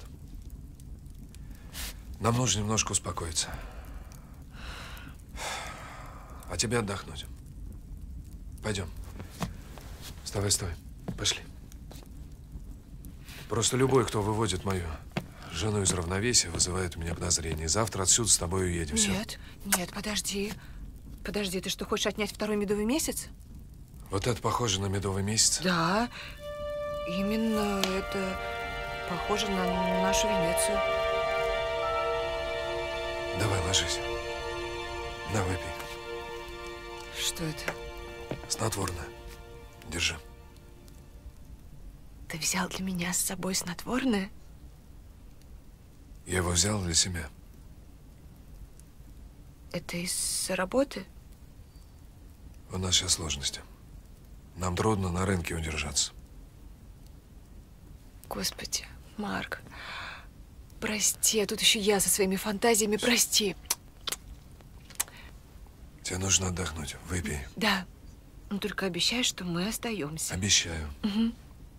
Нам нужно немножко успокоиться. А тебе отдохнуть. Пойдем. Вставай, стой. Пошли. Просто любой, кто выводит мою жену из равновесия, вызывает у меня подозрение. Завтра отсюда с тобой уедем. Нет, подожди. Подожди, ты что, хочешь отнять второй медовый месяц? Вот это похоже на медовый месяц? Да. Именно это похоже на нашу Венецию. Давай, ложись. На, выпей. Что это? Снотворное. Держи. Ты взял для меня с собой снотворное? Я его взял для себя. Это из-за работы? У нас сейчас сложности. Нам трудно на рынке удержаться. Господи, Марк, прости, а тут еще я со своими фантазиями, прости. Тебе нужно отдохнуть. Выпей. Да. Ну, только обещай, что мы остаемся. Обещаю. Угу.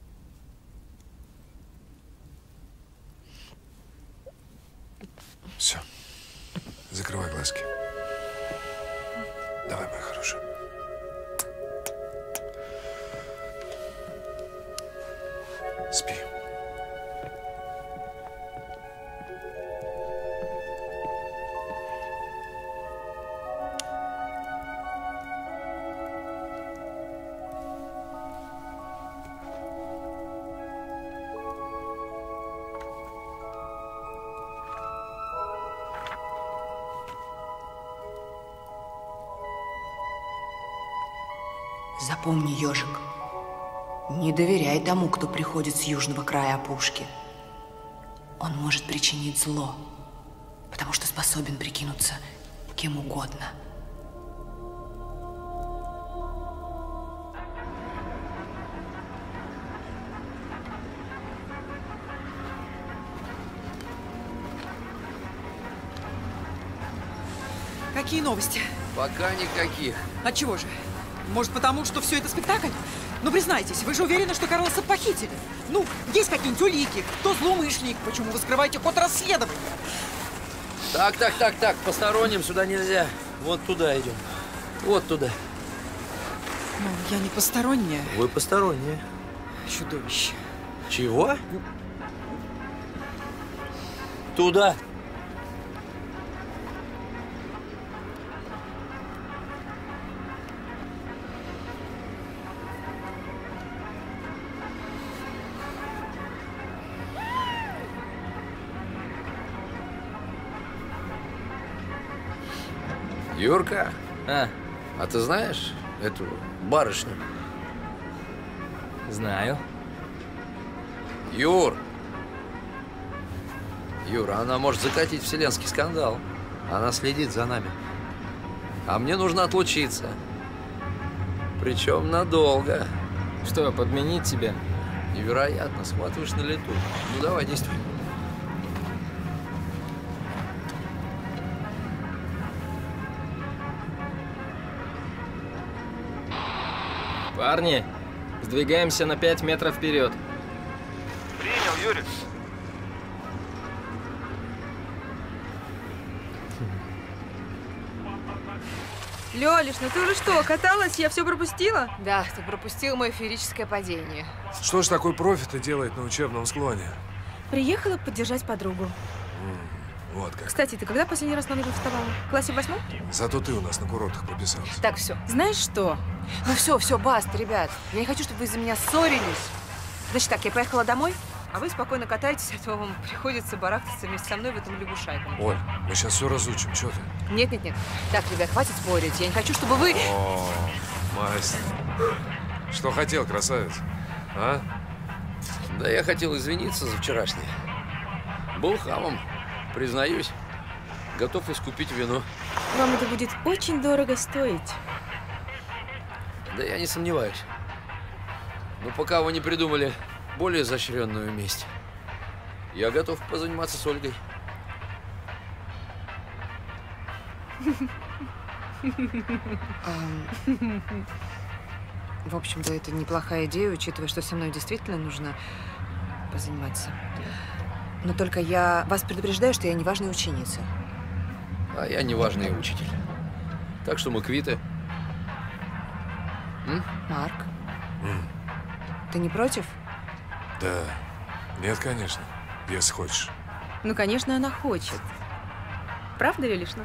Все. Закрывай глазки. Давай, моя хорошая. Спи. Запомни, ежик, не доверяй тому, кто приходит с южного края опушки. Он может причинить зло, потому что способен прикинуться кем угодно. Какие новости? Пока никаких. Отчего же? Может, потому что все это спектакль? Ну, признайтесь, вы же уверены, что Карлоса похитили? Ну, есть какие-нибудь улики? Кто злоумышленник? Почему вы скрываете ход расследования? Так. Посторонним сюда нельзя. Вот туда идем. Вот туда. Ну, я не посторонняя. Вы посторонние. Чудовище. Чего? Туда. Юрка, а ты знаешь эту барышню? Знаю. Юра, она может закатить вселенский скандал. Она следит за нами. А мне нужно отлучиться. Причем надолго. Что, подменить тебя? Невероятно, схватываешь на лету. Ну давай, действуй. Парни, сдвигаемся на 5 метров вперед. Принял, Юрик. Лёлиш, ну ты уже что, каталась? Я все пропустила? Да, ты пропустил мое феерическое падение. Что ж такой профи-то делает на учебном склоне? Приехала поддержать подругу. Вот как. Кстати, ты когда последний раз на лыжах вставала? В классе 8? Зато ты у нас на курортах прописался. Так, все. Знаешь что? Ну все, баста, ребят. Я не хочу, чтобы вы из-за меня ссорились. Значит так, я поехала домой, а вы спокойно катаетесь, а то вам приходится барахтаться вместе со мной в этом лягушатнике. Оль, мы сейчас все разучим, что ты? Нет. Так, ребят, хватит спорить. Я не хочу, чтобы вы… О, мастер. Что хотел, красавец? А? Да я хотел извиниться за вчерашнее. Был хамом, признаюсь. Готов искупить вину. Вам это будет очень дорого стоить. Да я не сомневаюсь. Но пока вы не придумали более изощренную месть, я готов позаниматься с Ольгой. В общем-то, это неплохая идея, учитывая, что со мной действительно нужно позаниматься. Но только я вас предупреждаю, что я не важная ученица. А я не важный учитель. Так что мы квиты. Марк, ты не против? Да. Нет, конечно. Если хочешь. Ну, конечно, она хочет. Правда, Велишна?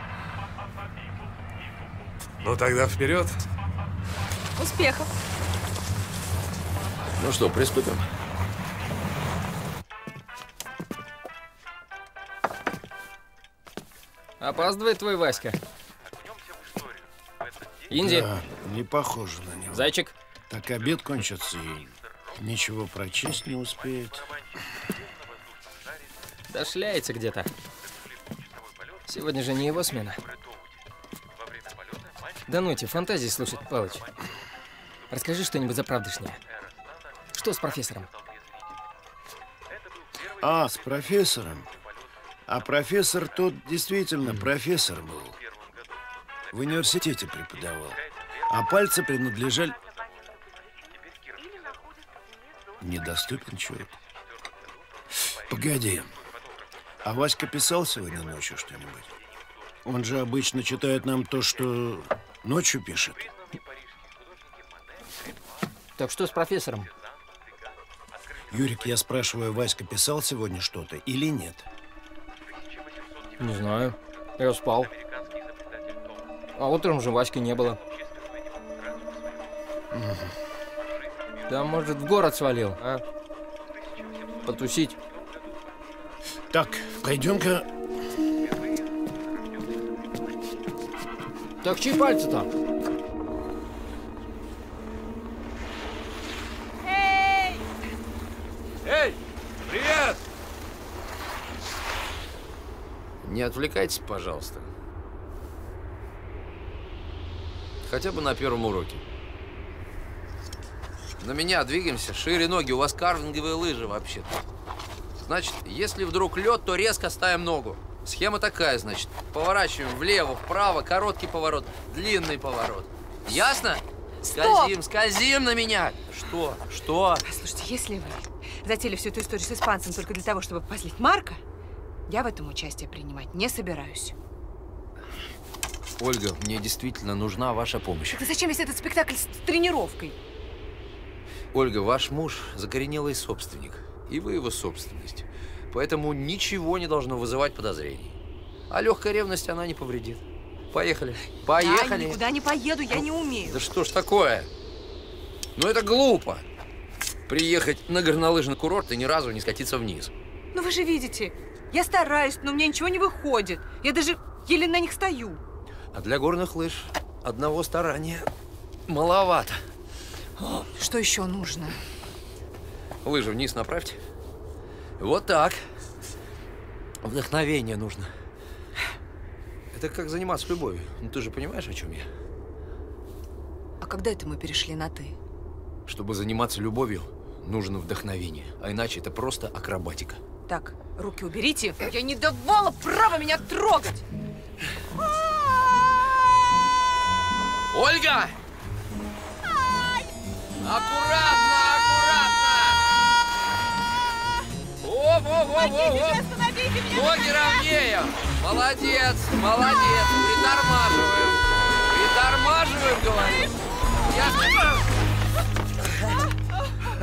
Ну, тогда вперед. Успехов. Ну что, приступим? Опаздывает твой Васька. Инди. Да, не похоже на него. Зайчик. Так обед кончится и ничего прочесть не успеет. Да шляется где-то. Сегодня же не его смена. Да ну эти фантазии слушать, Палыч. Расскажи что-нибудь заправдышнее. Что с профессором? А, с профессором? А профессор тот действительно профессор был. В университете преподавал. А пальцы принадлежали… Недоступен человек. Погоди. А Васька писал сегодня ночью что-нибудь? Он же обычно читает нам то, что ночью пишет. Так что с профессором? Юрик, я спрашиваю, Васька писал сегодня что-то или нет? Не знаю. Я спал. А утром же Васьки не было. Да, может, в город свалил, а? Потусить. Так, пойдем-ка. Так чьи пальцы-то? Эй! Привет! Не отвлекайтесь, пожалуйста. Хотя бы на первом уроке. На меня двигаемся, шире ноги. У вас карлинговые лыжи вообще-то. Значит, если вдруг лед, то резко ставим ногу. Схема такая, значит. Поворачиваем влево, вправо, короткий поворот, длинный поворот. Ясно? Скользим, скользим на меня. Что? Что? Слушайте, если вы затеяли всю эту историю с испанцем только для того, чтобы позлить Марка, я в этом участие принимать не собираюсь. Ольга, мне действительно нужна ваша помощь. Так зачем весь этот спектакль с тренировкой? Ольга, ваш муж закоренелый собственник, и вы его собственность. Поэтому ничего не должно вызывать подозрений. А легкая ревность, она не повредит. Поехали. Поехали. Я никуда не поеду, я не умею. Да что ж такое? Ну это глупо. Приехать на горнолыжный курорт и ни разу не скатиться вниз. Ну вы же видите, я стараюсь, но у меня ничего не выходит. Я даже еле на них стою. А для горных лыж одного старания маловато. Что еще нужно? Лыжи вниз направьте. Вот так. Вдохновение нужно. Это как заниматься любовью. Ну ты же понимаешь, о чем я? А когда это мы перешли на «ты»? Чтобы заниматься любовью, нужно вдохновение. А иначе это просто акробатика. Так, руки уберите. Я не давала права меня трогать. Ольга! Аккуратно, аккуратно! Во-во-во-во-во! Ноги ровнее! Молодец, молодец! Притормаживаем! Притормаживаем, говорю!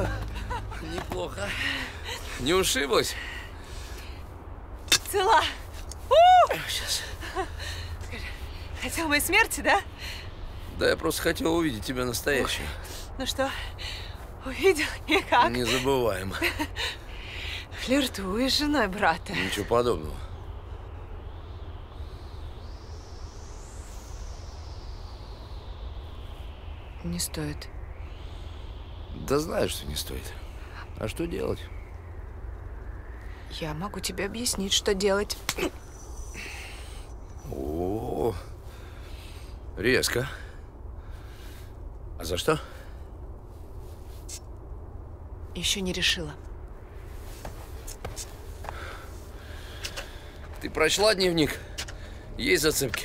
Неплохо. Не ушиблась? Цела. Сейчас. Скажи, хотел моей смерти, да? Да, я просто хотел увидеть тебя настоящую. Ну что, увидел? И как? Незабываемо. Флиртуешь с женой брата. Ничего подобного. Не стоит. Да знаю, что не стоит. А что делать? Я могу тебе объяснить, что делать. О, резко. А за что? Еще не решила. Ты прочла дневник? Есть зацепки?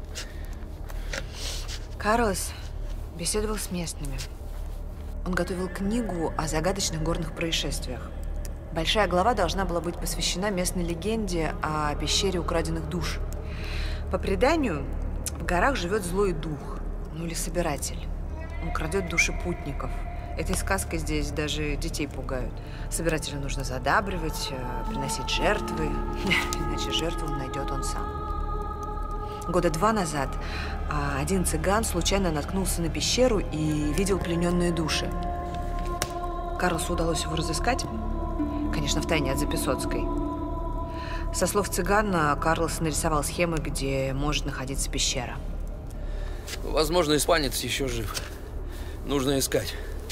Карлос беседовал с местными. Он готовил книгу о загадочных горных происшествиях. Большая глава должна была быть посвящена местной легенде о пещере украденных душ. По преданию, в горах живет злой дух, ну или собиратель. Он крадет души путников. Этой сказкой здесь даже детей пугают. Собирателя нужно задабривать, приносить жертвы, иначе жертву найдет он сам. Года 2 назад один цыган случайно наткнулся на пещеру и видел плененные души. Карлосу удалось его разыскать, конечно, втайне от Записоцкой. Со слов цыгана, Карлос нарисовал схемы, где может находиться пещера. Возможно, испанец еще жив. Нужно искать.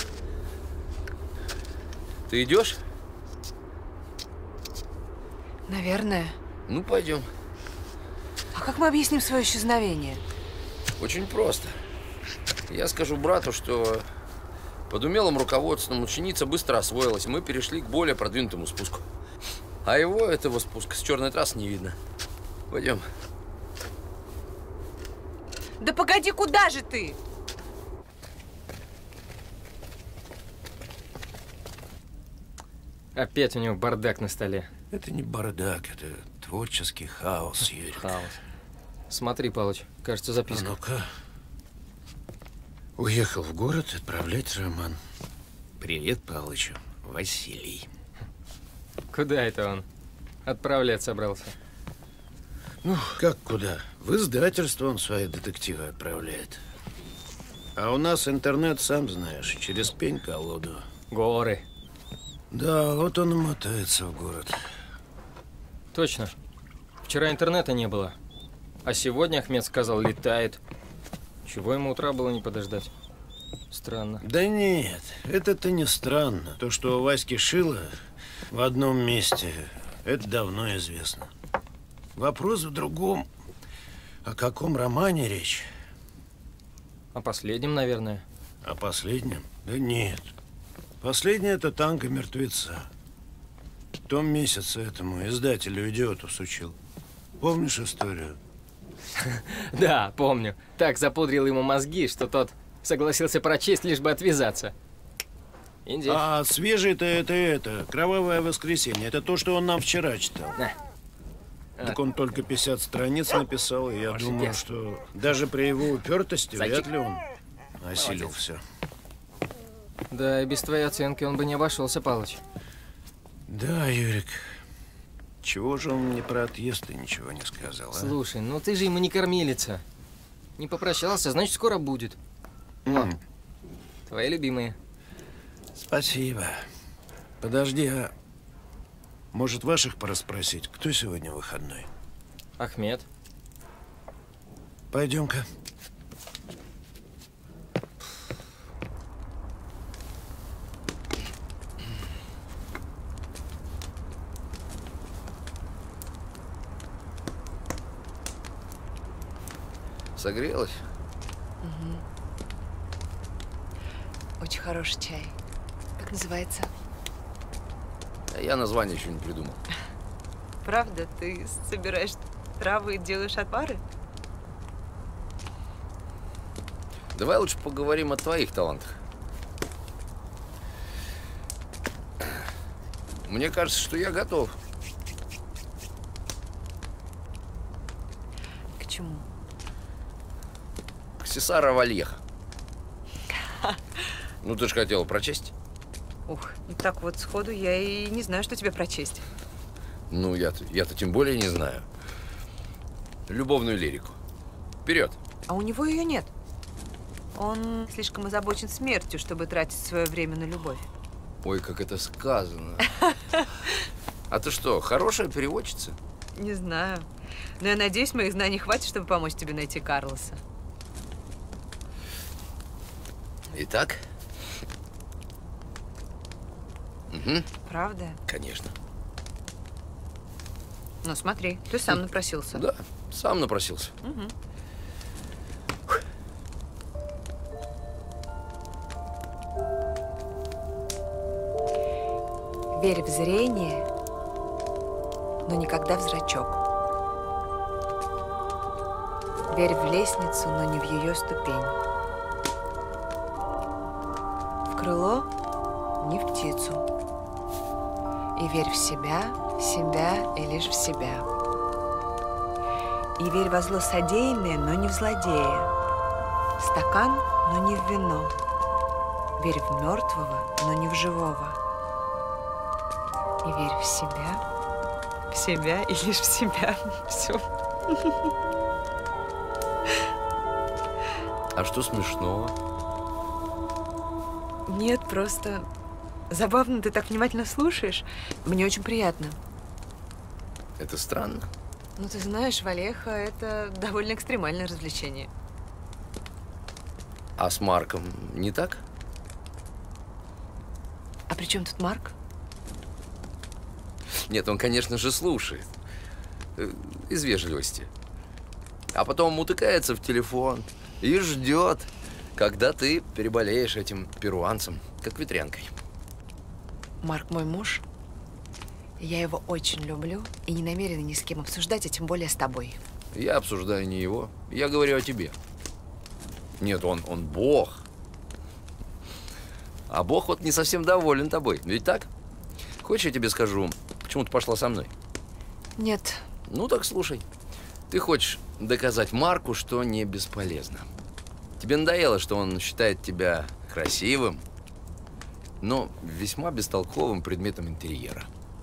Ты идешь? Наверное. Ну, пойдем. А как мы объясним свое исчезновение? Очень просто. Я скажу брату, что под умелым руководством ученица быстро освоилась. Мы перешли к более продвинутому спуску. А его, этого спуска, с черной трассы не видно. Пойдем. Да погоди, куда же ты? Опять у него бардак на столе. Это не бардак, это творческий хаос, Юрик. Хаос. Смотри, Палыч, кажется, записка. А ну-ка. Уехал в город отправлять роман. Привет, Палычу. Василий. Куда это он? Отправлять собрался. Ну, как куда? В издательство он свои детективы отправляет. А у нас интернет, сам знаешь, через пень-колоду. Горы. Да, вот он и мотается в город. Точно. Вчера интернета не было. А сегодня, Ахмед сказал, летает. Чего ему утра было не подождать? Странно. Да нет, это-то не странно. То, что у Васьки шило в одном месте, это давно известно. Вопрос в другом. О каком романе речь? О последнем, наверное. О последнем? Да нет. Последний – это «Танго мертвеца». В том месяце этому издателю-идиоту сучил. Помнишь историю? Да, помню. Так запудрил ему мозги, что тот согласился прочесть, лишь бы отвязаться. Инди. А свежий-то это «Кровавое воскресенье». Это то, что он нам вчера читал. Так он только 50 страниц написал, и я думаю, что даже при его упертости вряд ли он осилил все. Да, и без твоей оценки он бы не обошелся, Палыч. Да, Юрик. Чего же он мне про отъезд и ничего не сказал, а? Слушай, ну ты же ему не кормилица. Не попрощался, значит, скоро будет. Твои любимые. Спасибо. Подожди, а может, ваших пора спросить, кто сегодня выходной? Ахмед. Пойдем-ка. Согрелась? Угу. Очень хороший чай. Как называется? Я название еще не придумал. Правда? Ты собираешь травы и делаешь отвары? Давай лучше поговорим о твоих талантах. Мне кажется, что я готов. К чему? К Сесара Вальеха. Ну, ты же хотела прочесть. Ух, так вот сходу я и не знаю, что тебе прочесть. Ну, я-то тем более не знаю. любовную лирику. Вперед. А у него ее нет. Он слишком озабочен смертью, чтобы тратить свое время на любовь. Ой, как это сказано. А ты что, хорошая переводчица? Не знаю. Но я надеюсь, моих знаний хватит, чтобы помочь тебе найти Карлоса. Итак? Угу. Правда? Конечно. Ну, смотри, ты сам напросился. Да, сам напросился. Угу. Верь в зрение, но никогда в зрачок. Верь в лестницу, но не в ее ступень. В крыло, не в птицу. И верь в себя и лишь в себя. И верь во зло содеянное, но не в злодея. В стакан, но не в вино. Верь в мертвого, но не в живого. И верь в себя и лишь в себя. Все. А что смешного? Нет, просто забавно, ты так внимательно слушаешь. Мне очень приятно. Это странно. Ну, ты знаешь, Валеха – это довольно экстремальное развлечение. А с Марком не так? А при чем тут Марк? Нет, он, конечно же, слушает. Из вежливости. А потом утыкается в телефон и ждет, когда ты переболеешь этим перуанцем, как ветрянкой. Марк мой муж. Я его очень люблю и не намерена ни с кем обсуждать, а тем более с тобой. Я обсуждаю не его, я говорю о тебе. Нет, он Бог. А Бог вот не совсем доволен тобой, ведь так? Хочешь, я тебе скажу, почему ты пошла со мной? Нет. Ну так слушай. Ты хочешь доказать Марку, что не бесполезно. Тебе надоело, что он считает тебя красивым, но весьма бестолковым предметом интерьера.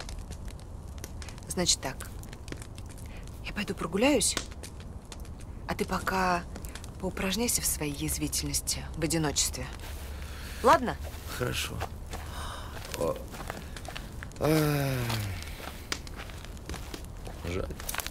Значит так. Я пойду прогуляюсь, а ты пока поупражняйся в своей язвительности в одиночестве. Ладно? Хорошо. Жаль.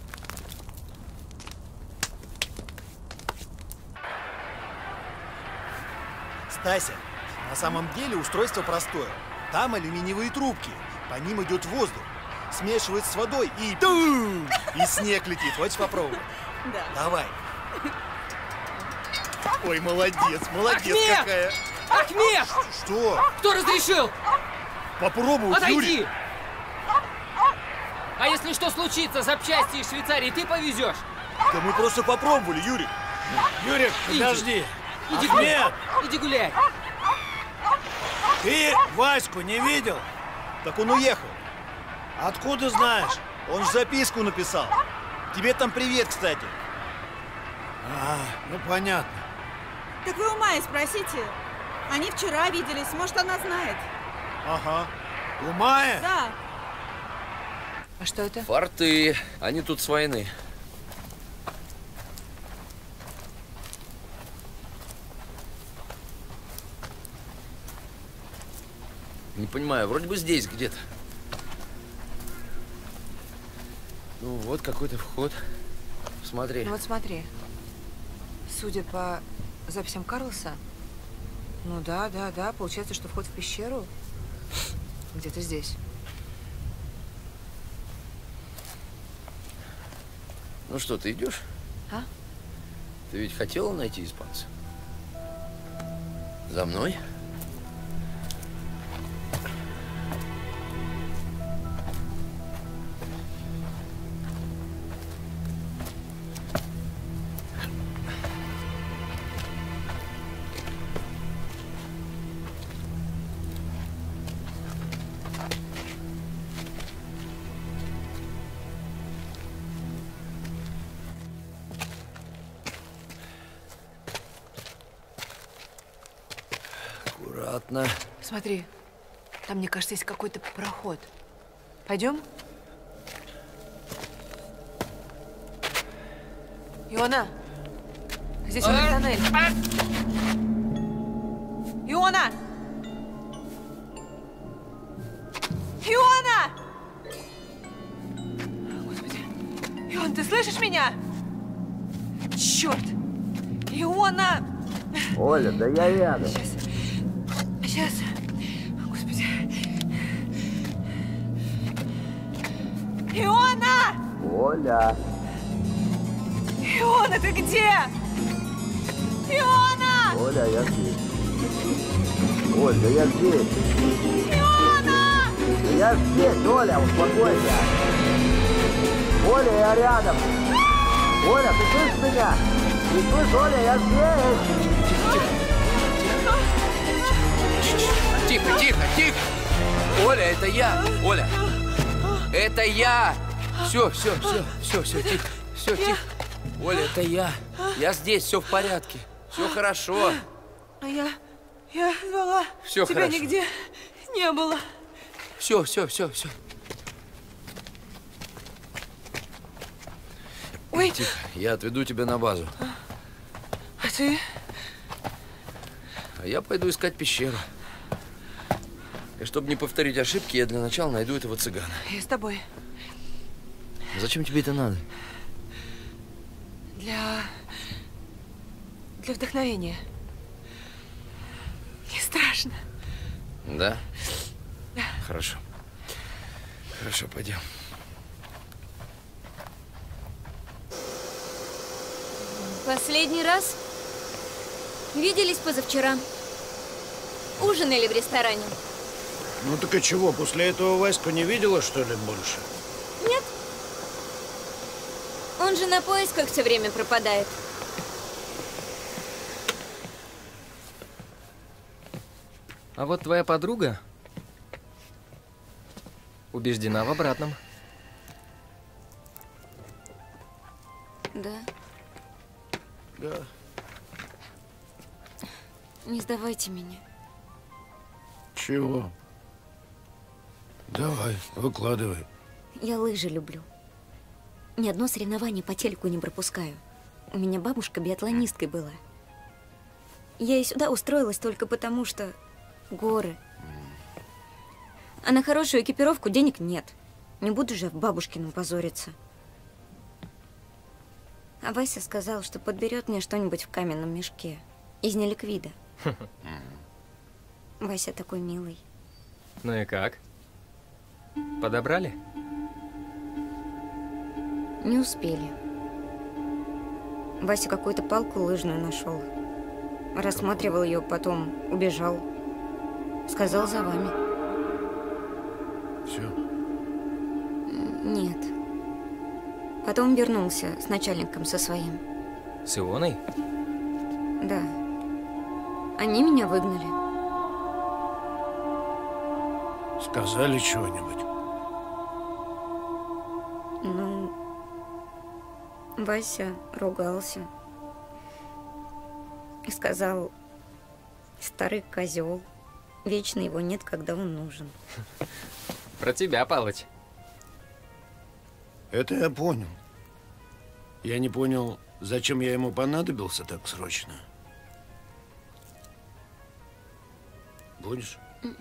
Стася, на самом деле устройство простое. Там алюминиевые трубки, по ним идет воздух, смешивается с водой и... И снег летит. Хочешь попробовать? Да. Давай. Ой, молодец, молодец Ахмед! какая. Ахмед! Что? Кто разрешил? Попробуй, Отойди! Юрий. А если что случится, запчасти из Швейцарии ты повезешь? Да мы просто попробовали, Юрий. Юрик, подожди. Иди Ахмед! гуляй. Иди гуляй. Ты Ваську не видел? Так он уехал. Откуда знаешь? Он же записку написал. Тебе там привет, кстати. А, ну понятно. Так вы у Майи спросите. Они вчера виделись, может, она знает. Ага. У Майи? Да. А что это? Форты. Они тут с войны. Не понимаю, вроде бы здесь где-то. Ну вот какой-то вход. Смотри. Ну вот смотри. Судя по записям Карлоса, ну да, получается, что вход в пещеру где-то здесь. Ну что, ты идешь? А? Ты ведь хотела найти испанца? За мной? Аккуратно. Смотри, там, мне кажется, есть какой-то проход. Пойдем? Иона! Здесь у них тоннель. Иона! Иона! Господи. Ион, ты слышишь меня? Черт! Иона! Оля, да я рядом. Сейчас. Господи. Иона! Оля. Иона, ты где? Иона! Оля, я здесь. Оль, да я здесь. Иона! Да я здесь, Оля, успокойся. Оля, я рядом. Оля, ты слышишь меня? Ты слышишь, Оля, я здесь. Тихо, тихо, тихо. Оля, это я. Оля, это я. Все, тихо. Все, тихо. Оля, это я. Я здесь, все в порядке. Все хорошо. А я звала. Все тебя хорошо. Нигде не было. Все. Ой. Тихо, я отведу тебя на базу. А ты? А я пойду искать пещеру. И чтобы не повторить ошибки, я для начала найду этого цыгана. Я с тобой. Зачем тебе это надо? Для вдохновения. Мне страшно. Да? Хорошо. Хорошо, пойдем. Последний раз виделись позавчера. Ужинали в ресторане. Ну так и чего, после этого Ваську не видела, что ли, больше? Нет. Он же на поисках все время пропадает. А вот твоя подруга убеждена в обратном. Да. Да. Не сдавайте меня. Чего? Давай, выкладывай. Я лыжи люблю. Ни одно соревнование по телеку не пропускаю. У меня бабушка биатлонисткой была. Я и сюда устроилась только потому, что горы. А на хорошую экипировку денег нет. Не буду же в бабушкином позориться. А Вася сказал, что подберет мне что-нибудь в каменном мешке. Из неликвида. Вася такой милый. Ну и как? Подобрали? Не успели. Вася какую-то палку лыжную нашел. Рассматривал ее, потом убежал. Сказал, за вами. Все? Нет. Потом вернулся с начальником со своим. С Ионой? Да. Они меня выгнали. Сказали чего-нибудь? Ну, Вася ругался. И сказал, старый козел. Вечно его нет, когда он нужен. Про тебя, Палыч. Это я понял. Я не понял, зачем я ему понадобился так срочно. Будешь?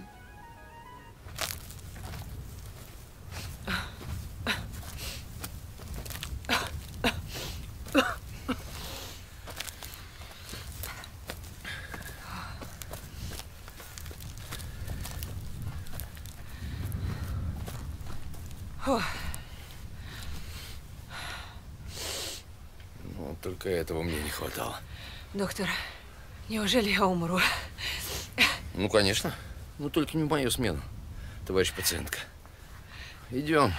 Ну, только этого мне не хватало. Доктор, неужели я умру? Ну, конечно. Ну, только не в мою смену, товарищ пациентка. Идем.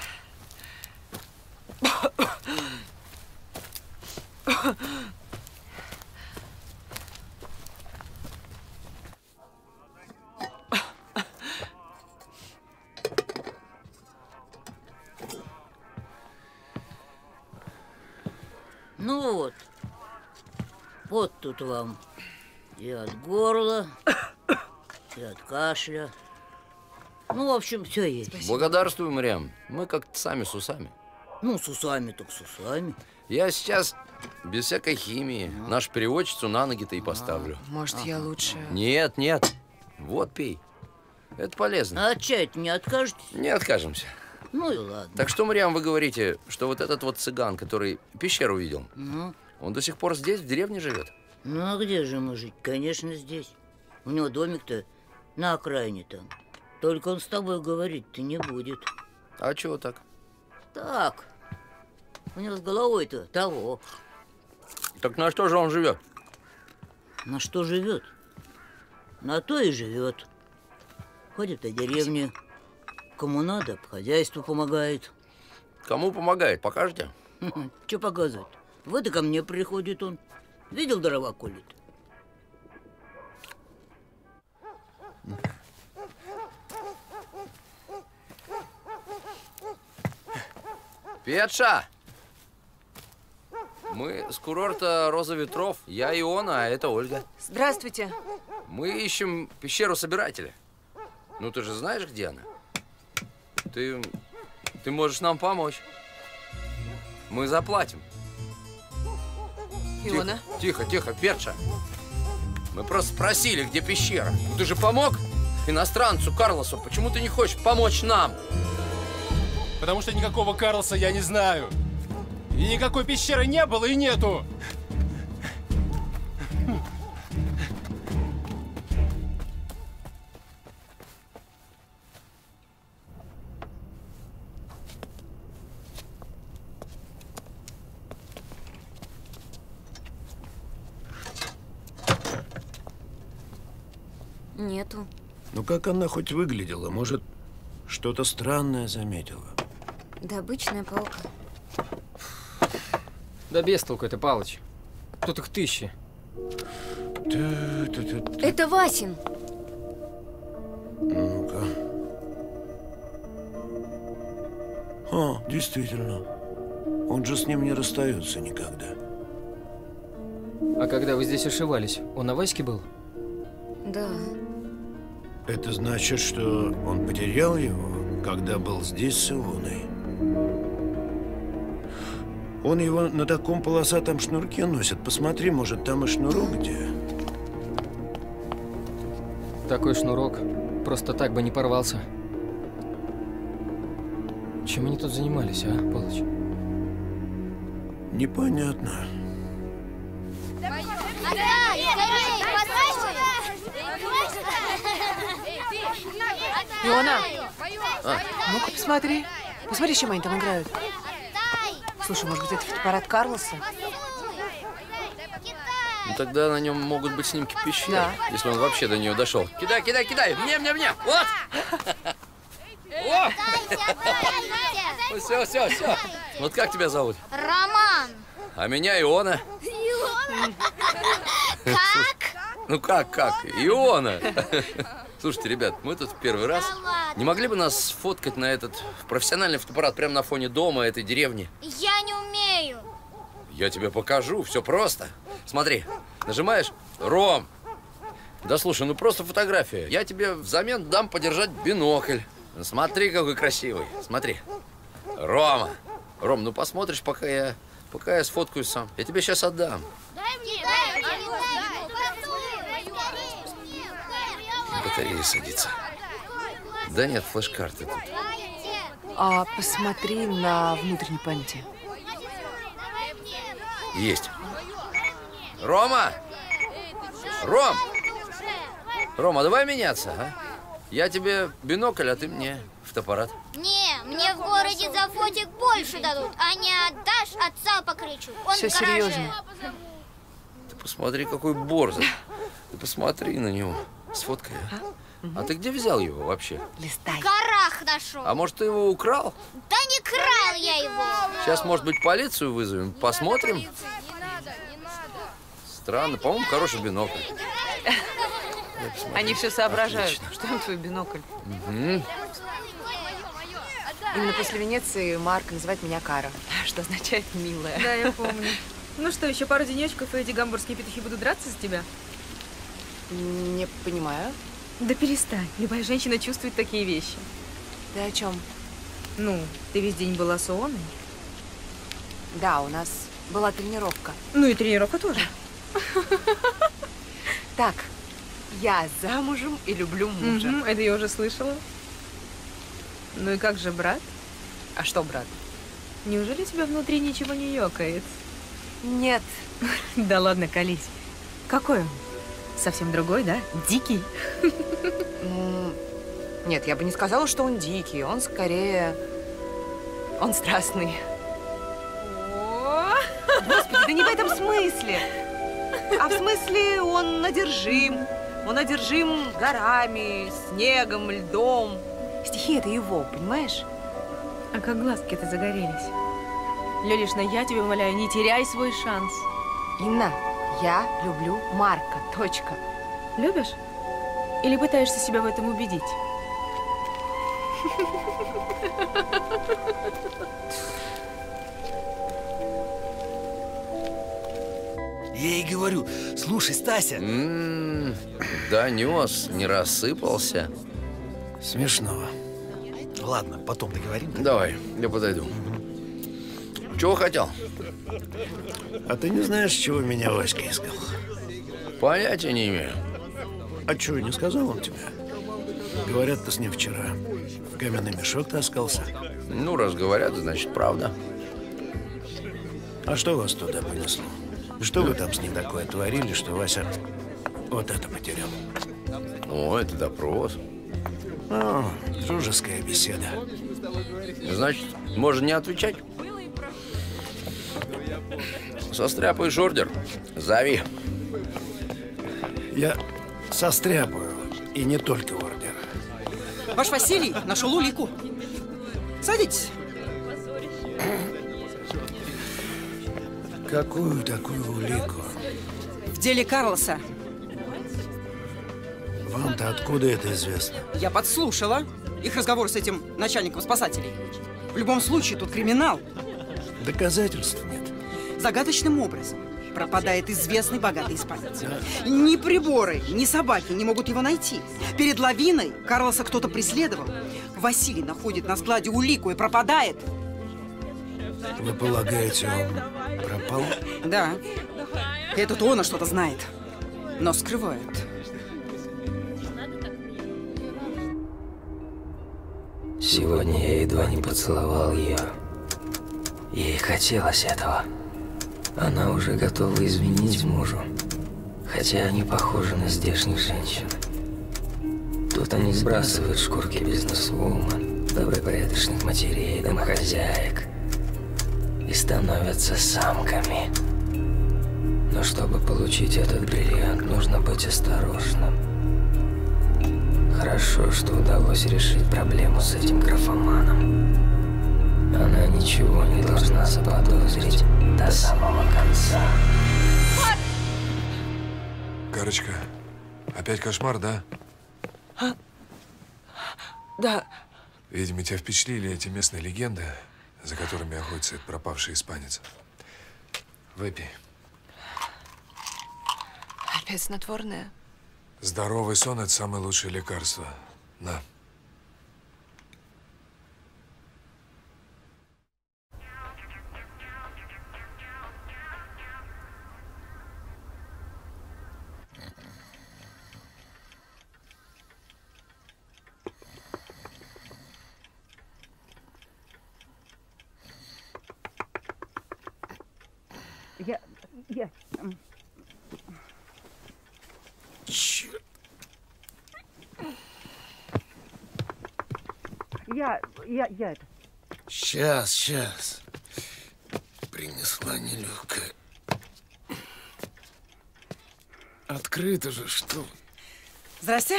Ну вот. Вот тут вам и от горла, и от кашля. Ну, в общем, все есть. Благодарствуем, Рям. Мы как-то сами с усами. Ну, с усами так с усами. Я сейчас без всякой химии. Нашу переводчицу на ноги-то и поставлю. Может, я лучше... Нет, нет. Вот, пей. Это полезно. А от чая-то не откажетесь? Не откажемся. Ну и ладно. Так что, Мариам, вы говорите, что вот этот вот цыган, который пещеру видел, он до сих пор здесь, в деревне живет? Ну, а где же ему жить? Конечно, здесь. У него домик-то на окраине там. Только он с тобой говорить-то не будет. А чего так? Так. У него с головой-то того. Так на что же он живет? На что живет? На то и живет. Ходит по деревне. Кому надо, по хозяйству помогает. Кому помогает? Покажете? Че показывать? Вот и ко мне приходит он. Видел, дрова колет? Петша! Мы с курорта Роза Ветров. Я Иона, а это Ольга. Здравствуйте. Мы ищем пещеру собирателя. Ну, ты же знаешь, где она? Ты можешь нам помочь. Мы заплатим. Иона? Тихо, тихо, Петша. Мы просто спросили, где пещера. Ты же помог иностранцу Карлосу. Почему ты не хочешь помочь нам? Потому что никакого Карлоса я не знаю. И никакой пещеры не было и нету. Нету. Ну как она хоть выглядела? Может, что-то странное заметила? Да обычная палка. Да без толку это, Палыч. Тут их тысячи. Это Васин. Ну-ка. А, действительно. Он же с ним не расстается никогда. А когда вы здесь ошивались, он на Ваське был? Да. Это значит, что он потерял его, когда был здесь с Илоной. Он его на таком полосатом шнурке носит. Посмотри, может, там и шнурок где? Такой шнурок просто так бы не порвался. Чем они тут занимались, а, Палыч? Непонятно. Иона, ну-ка посмотри. Посмотри, с чем они там играют. Слушай, может быть, это фотоаппарат Карлоса? Ну, тогда на нем могут быть снимки пещеры, да, если он вообще до нее дошел. Кидай, кидай, кидай! Мне! Вот! Все. Вот как тебя зовут? Роман. А меня Иона. Как? Ну как? Иона. Слушайте, ребят, мы тут в первый раз. Не могли бы нас сфоткать на этот профессиональный фотоаппарат прямо на фоне дома этой деревни? Я не умею. Я тебе покажу, все просто. Смотри, нажимаешь «Ром». Да слушай, ну просто фотография. Я тебе взамен дам подержать бинокль. Смотри, какой красивый. Смотри. Рома. Ром, ну посмотришь, пока я сфоткаюсь сам. Я тебе сейчас отдам. Дай мне. Батарея садится. Да нет, флеш-карты тут. А посмотри на внутренней памяти. Есть. Рома! Рома, давай меняться, а? Я тебе бинокль, а ты мне фотоаппарат. Не, мне в городе за фотик больше дадут, а не отдашь, отца покричу. Он все в гараже. Серьезно. Ты посмотри, какой борзый. Ты посмотри на него. Сфоткай. А ты где взял его вообще? В горах нашел. А может, ты его украл? Да не крал я его. Сейчас, может быть, полицию вызовем, посмотрим. Странно, по-моему, хороший бинокль. Они все соображают. Отлично. Что он твой бинокль? Угу. Именно после Венеции Марк называет меня Кара, что означает «милая». Да, я помню. Ну что, еще пару денечков, и эти гамбургские петухи будут драться за тебя? Не понимаю. Да перестань. Любая женщина чувствует такие вещи. Ты о чем? Ну, ты весь день была с Ионой. Да, у нас была тренировка. Ну и тренировка тоже. Так, я замужем и люблю мужа. Это я уже слышала. Ну и как же брат? А что брат? Неужели у тебя внутри ничего не ёкает? Нет. Да ладно, колись. Какой он? Совсем другой, да? Дикий? Нет, я бы не сказала, что он дикий. Он скорее... Он страстный. Господи, да не в этом смысле. А в смысле он одержим. Он одержим горами, снегом, льдом. Стихи это его, понимаешь? А как глазки-то загорелись. Лёлишна, я тебя умоляю, не теряй свой шанс. Инна, я люблю Марка. Точка. Любишь? Или пытаешься себя в этом убедить? Я ей говорю, слушай, Стася. Донес, не рассыпался. Смешно. Ладно, потом договорим. Давай, я подойду. Чего хотел? А ты не знаешь, чего меня Васька искал? Понятия не имею. А чего, не сказал он тебе? Говорят, ты с ним вчера в каменный мешок таскался. Ну, раз говорят, значит, правда. А что вас туда понесло? Что вы там с ним такое творили, что Вася вот это потерял? О, это допрос. О, дружеская беседа. Значит, можно не отвечать? Состряпаешь ордер? Зови. Я состряпаю, и не только ордер. Ваш Василий нашел улику. Садитесь. Какую такую улику? В деле Карлоса. Вам-то откуда это известно? Я подслушала их разговор с этим начальником спасателей. В любом случае, тут криминал. Доказательств нет. Загадочным образом пропадает известный богатый испанец. Ни приборы, ни собаки не могут его найти. Перед лавиной Карлоса кто-то преследовал. Василий находит на складе улику и пропадает. Вы полагаете, он пропал? Да. Этот он что-то знает, но скрывает. Сегодня я едва не поцеловал ее. Ей хотелось этого. Она уже готова извинить мужу, хотя они похожи на здешних женщин. Тут они сбрасывают шкурки бизнес-вумен, добропорядочных матерей, домохозяек и становятся самками. Но чтобы получить этот бриллиант, нужно быть осторожным. Хорошо, что удалось решить проблему с этим графоманом. Она ничего не должна заподозрить до самого конца. Карочка, опять кошмар, да? А? Да. Видимо, тебя впечатлили эти местные легенды, за которыми охотится этот пропавший испанец. Выпей. Опять снотворное? Здоровый сон – это самое лучшее лекарство. На. Черт. Я это. Сейчас. Принесла нелегкая. Открыто же, что? Здрасте.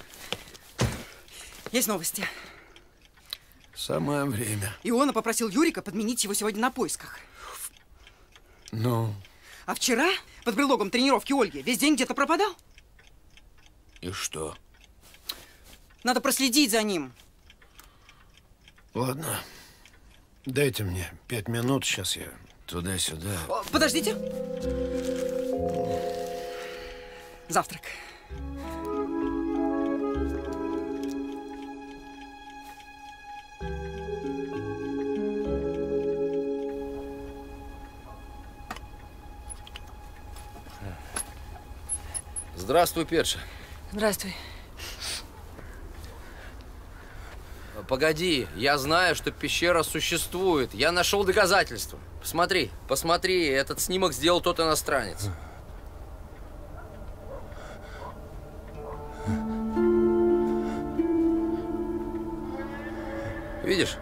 Есть новости. Самое время. Иона попросил Юрика подменить его сегодня на поисках. Ну? А вчера, под предлогом тренировки Ольги, весь день где-то пропадал. И что? Надо проследить за ним. Ладно. Дайте мне 5 минут, сейчас я туда-сюда. Подождите. Завтрак. Здравствуй, Петша. Здравствуй. Погоди, я знаю, что пещера существует. Я нашел доказательства. Посмотри, посмотри, этот снимок сделал тот иностранец. Видишь?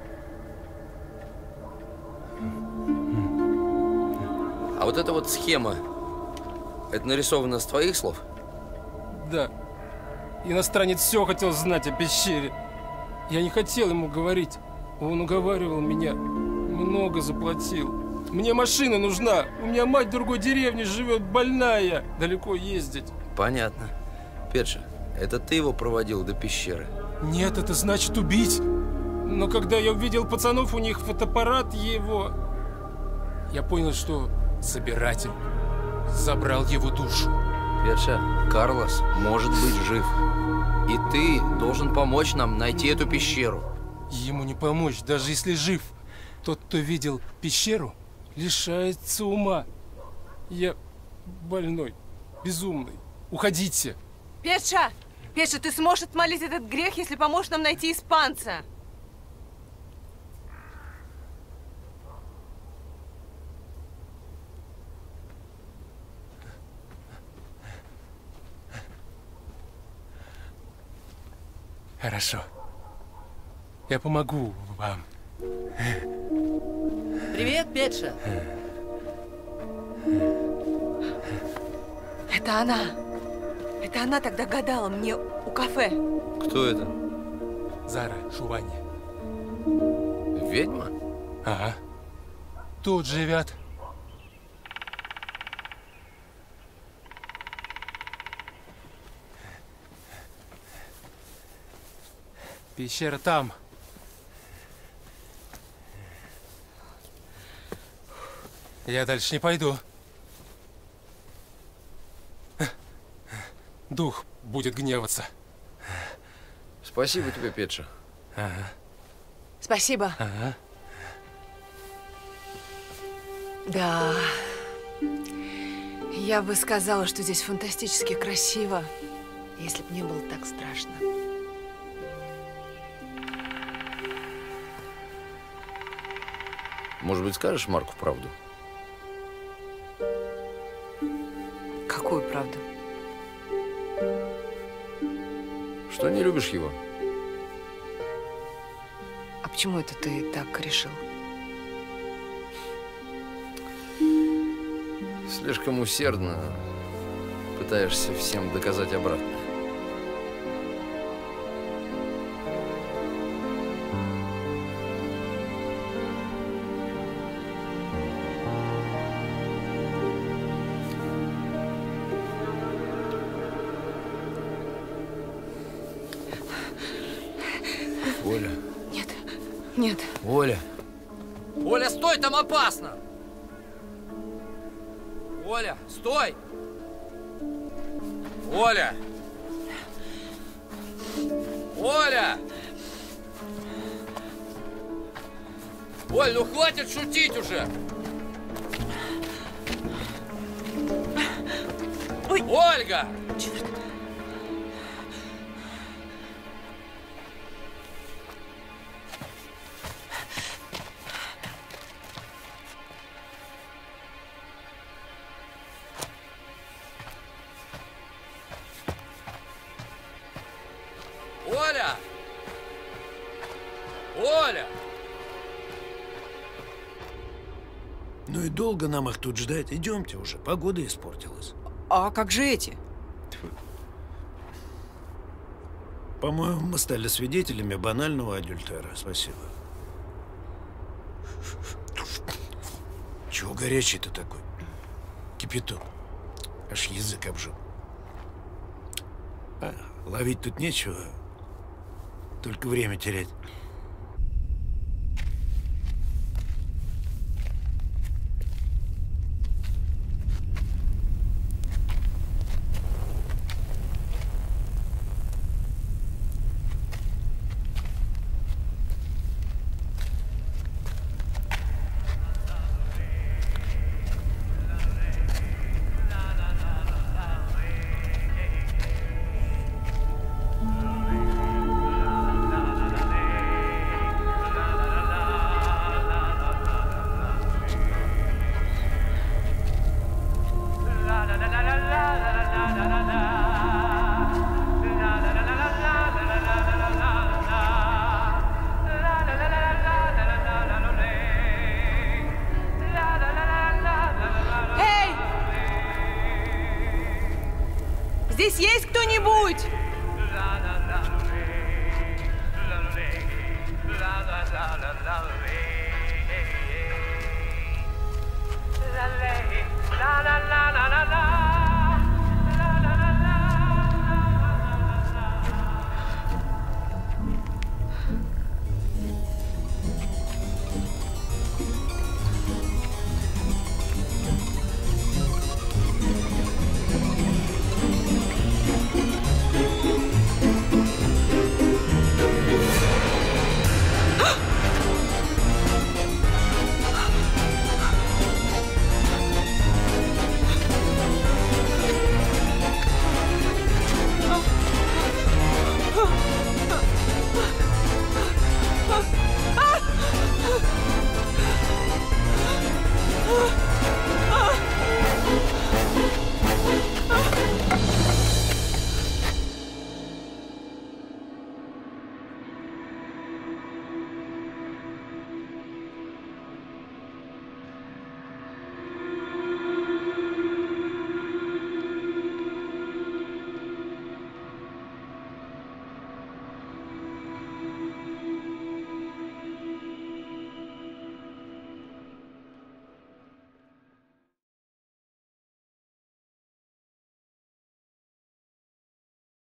А вот эта вот схема, это нарисовано с твоих слов? Да. Иностранец все хотел знать о пещере. Я не хотел ему говорить. Он уговаривал меня. Много заплатил. Мне машина нужна. У меня мать в другой деревне живет, больная. Далеко ездить. Понятно. Петша, это ты его проводил до пещеры? Нет, это значит убить. Но когда я увидел пацанов, у них фотоаппарат его... Я понял, что собиратель забрал его душу. Петша, Карлос может быть жив. И ты должен помочь нам найти эту пещеру. Ему не помочь, даже если жив. Тот, кто видел пещеру, лишается ума. Я больной, безумный. Уходите. Петша! Петша, ты сможешь отмолить этот грех, если поможешь нам найти испанца. Хорошо. Я помогу вам. Привет, Петша. Это она. Это она тогда гадала мне у кафе. Кто это? Зара Шувани. Ведьма? Ага. Тут живет. Пещера там. Я дальше не пойду. Дух будет гневаться. Спасибо тебе, Петша. Ага. Спасибо. Ага. Да. Я бы сказала, что здесь фантастически красиво, если бы не было так страшно. Может быть, скажешь Марку правду? Какую правду? Что не любишь его? А почему это ты так решил? Слишком усердно пытаешься всем доказать обратное. Оля. Нет. Нет. Оля. Оля, стой, там опасно! Оля, стой! Оля! Оля! Оль, ну хватит шутить уже! Ой. Ольга! Черт. Оля! Оля! Ну и долго нам их тут ждать? Идемте уже, погода испортилась. А как же эти? По-моему, мы стали свидетелями банального адюльтера. Спасибо. Чего горячий-то такой? Кипяток. Аж язык обжег. А, ловить тут нечего. Только время терять.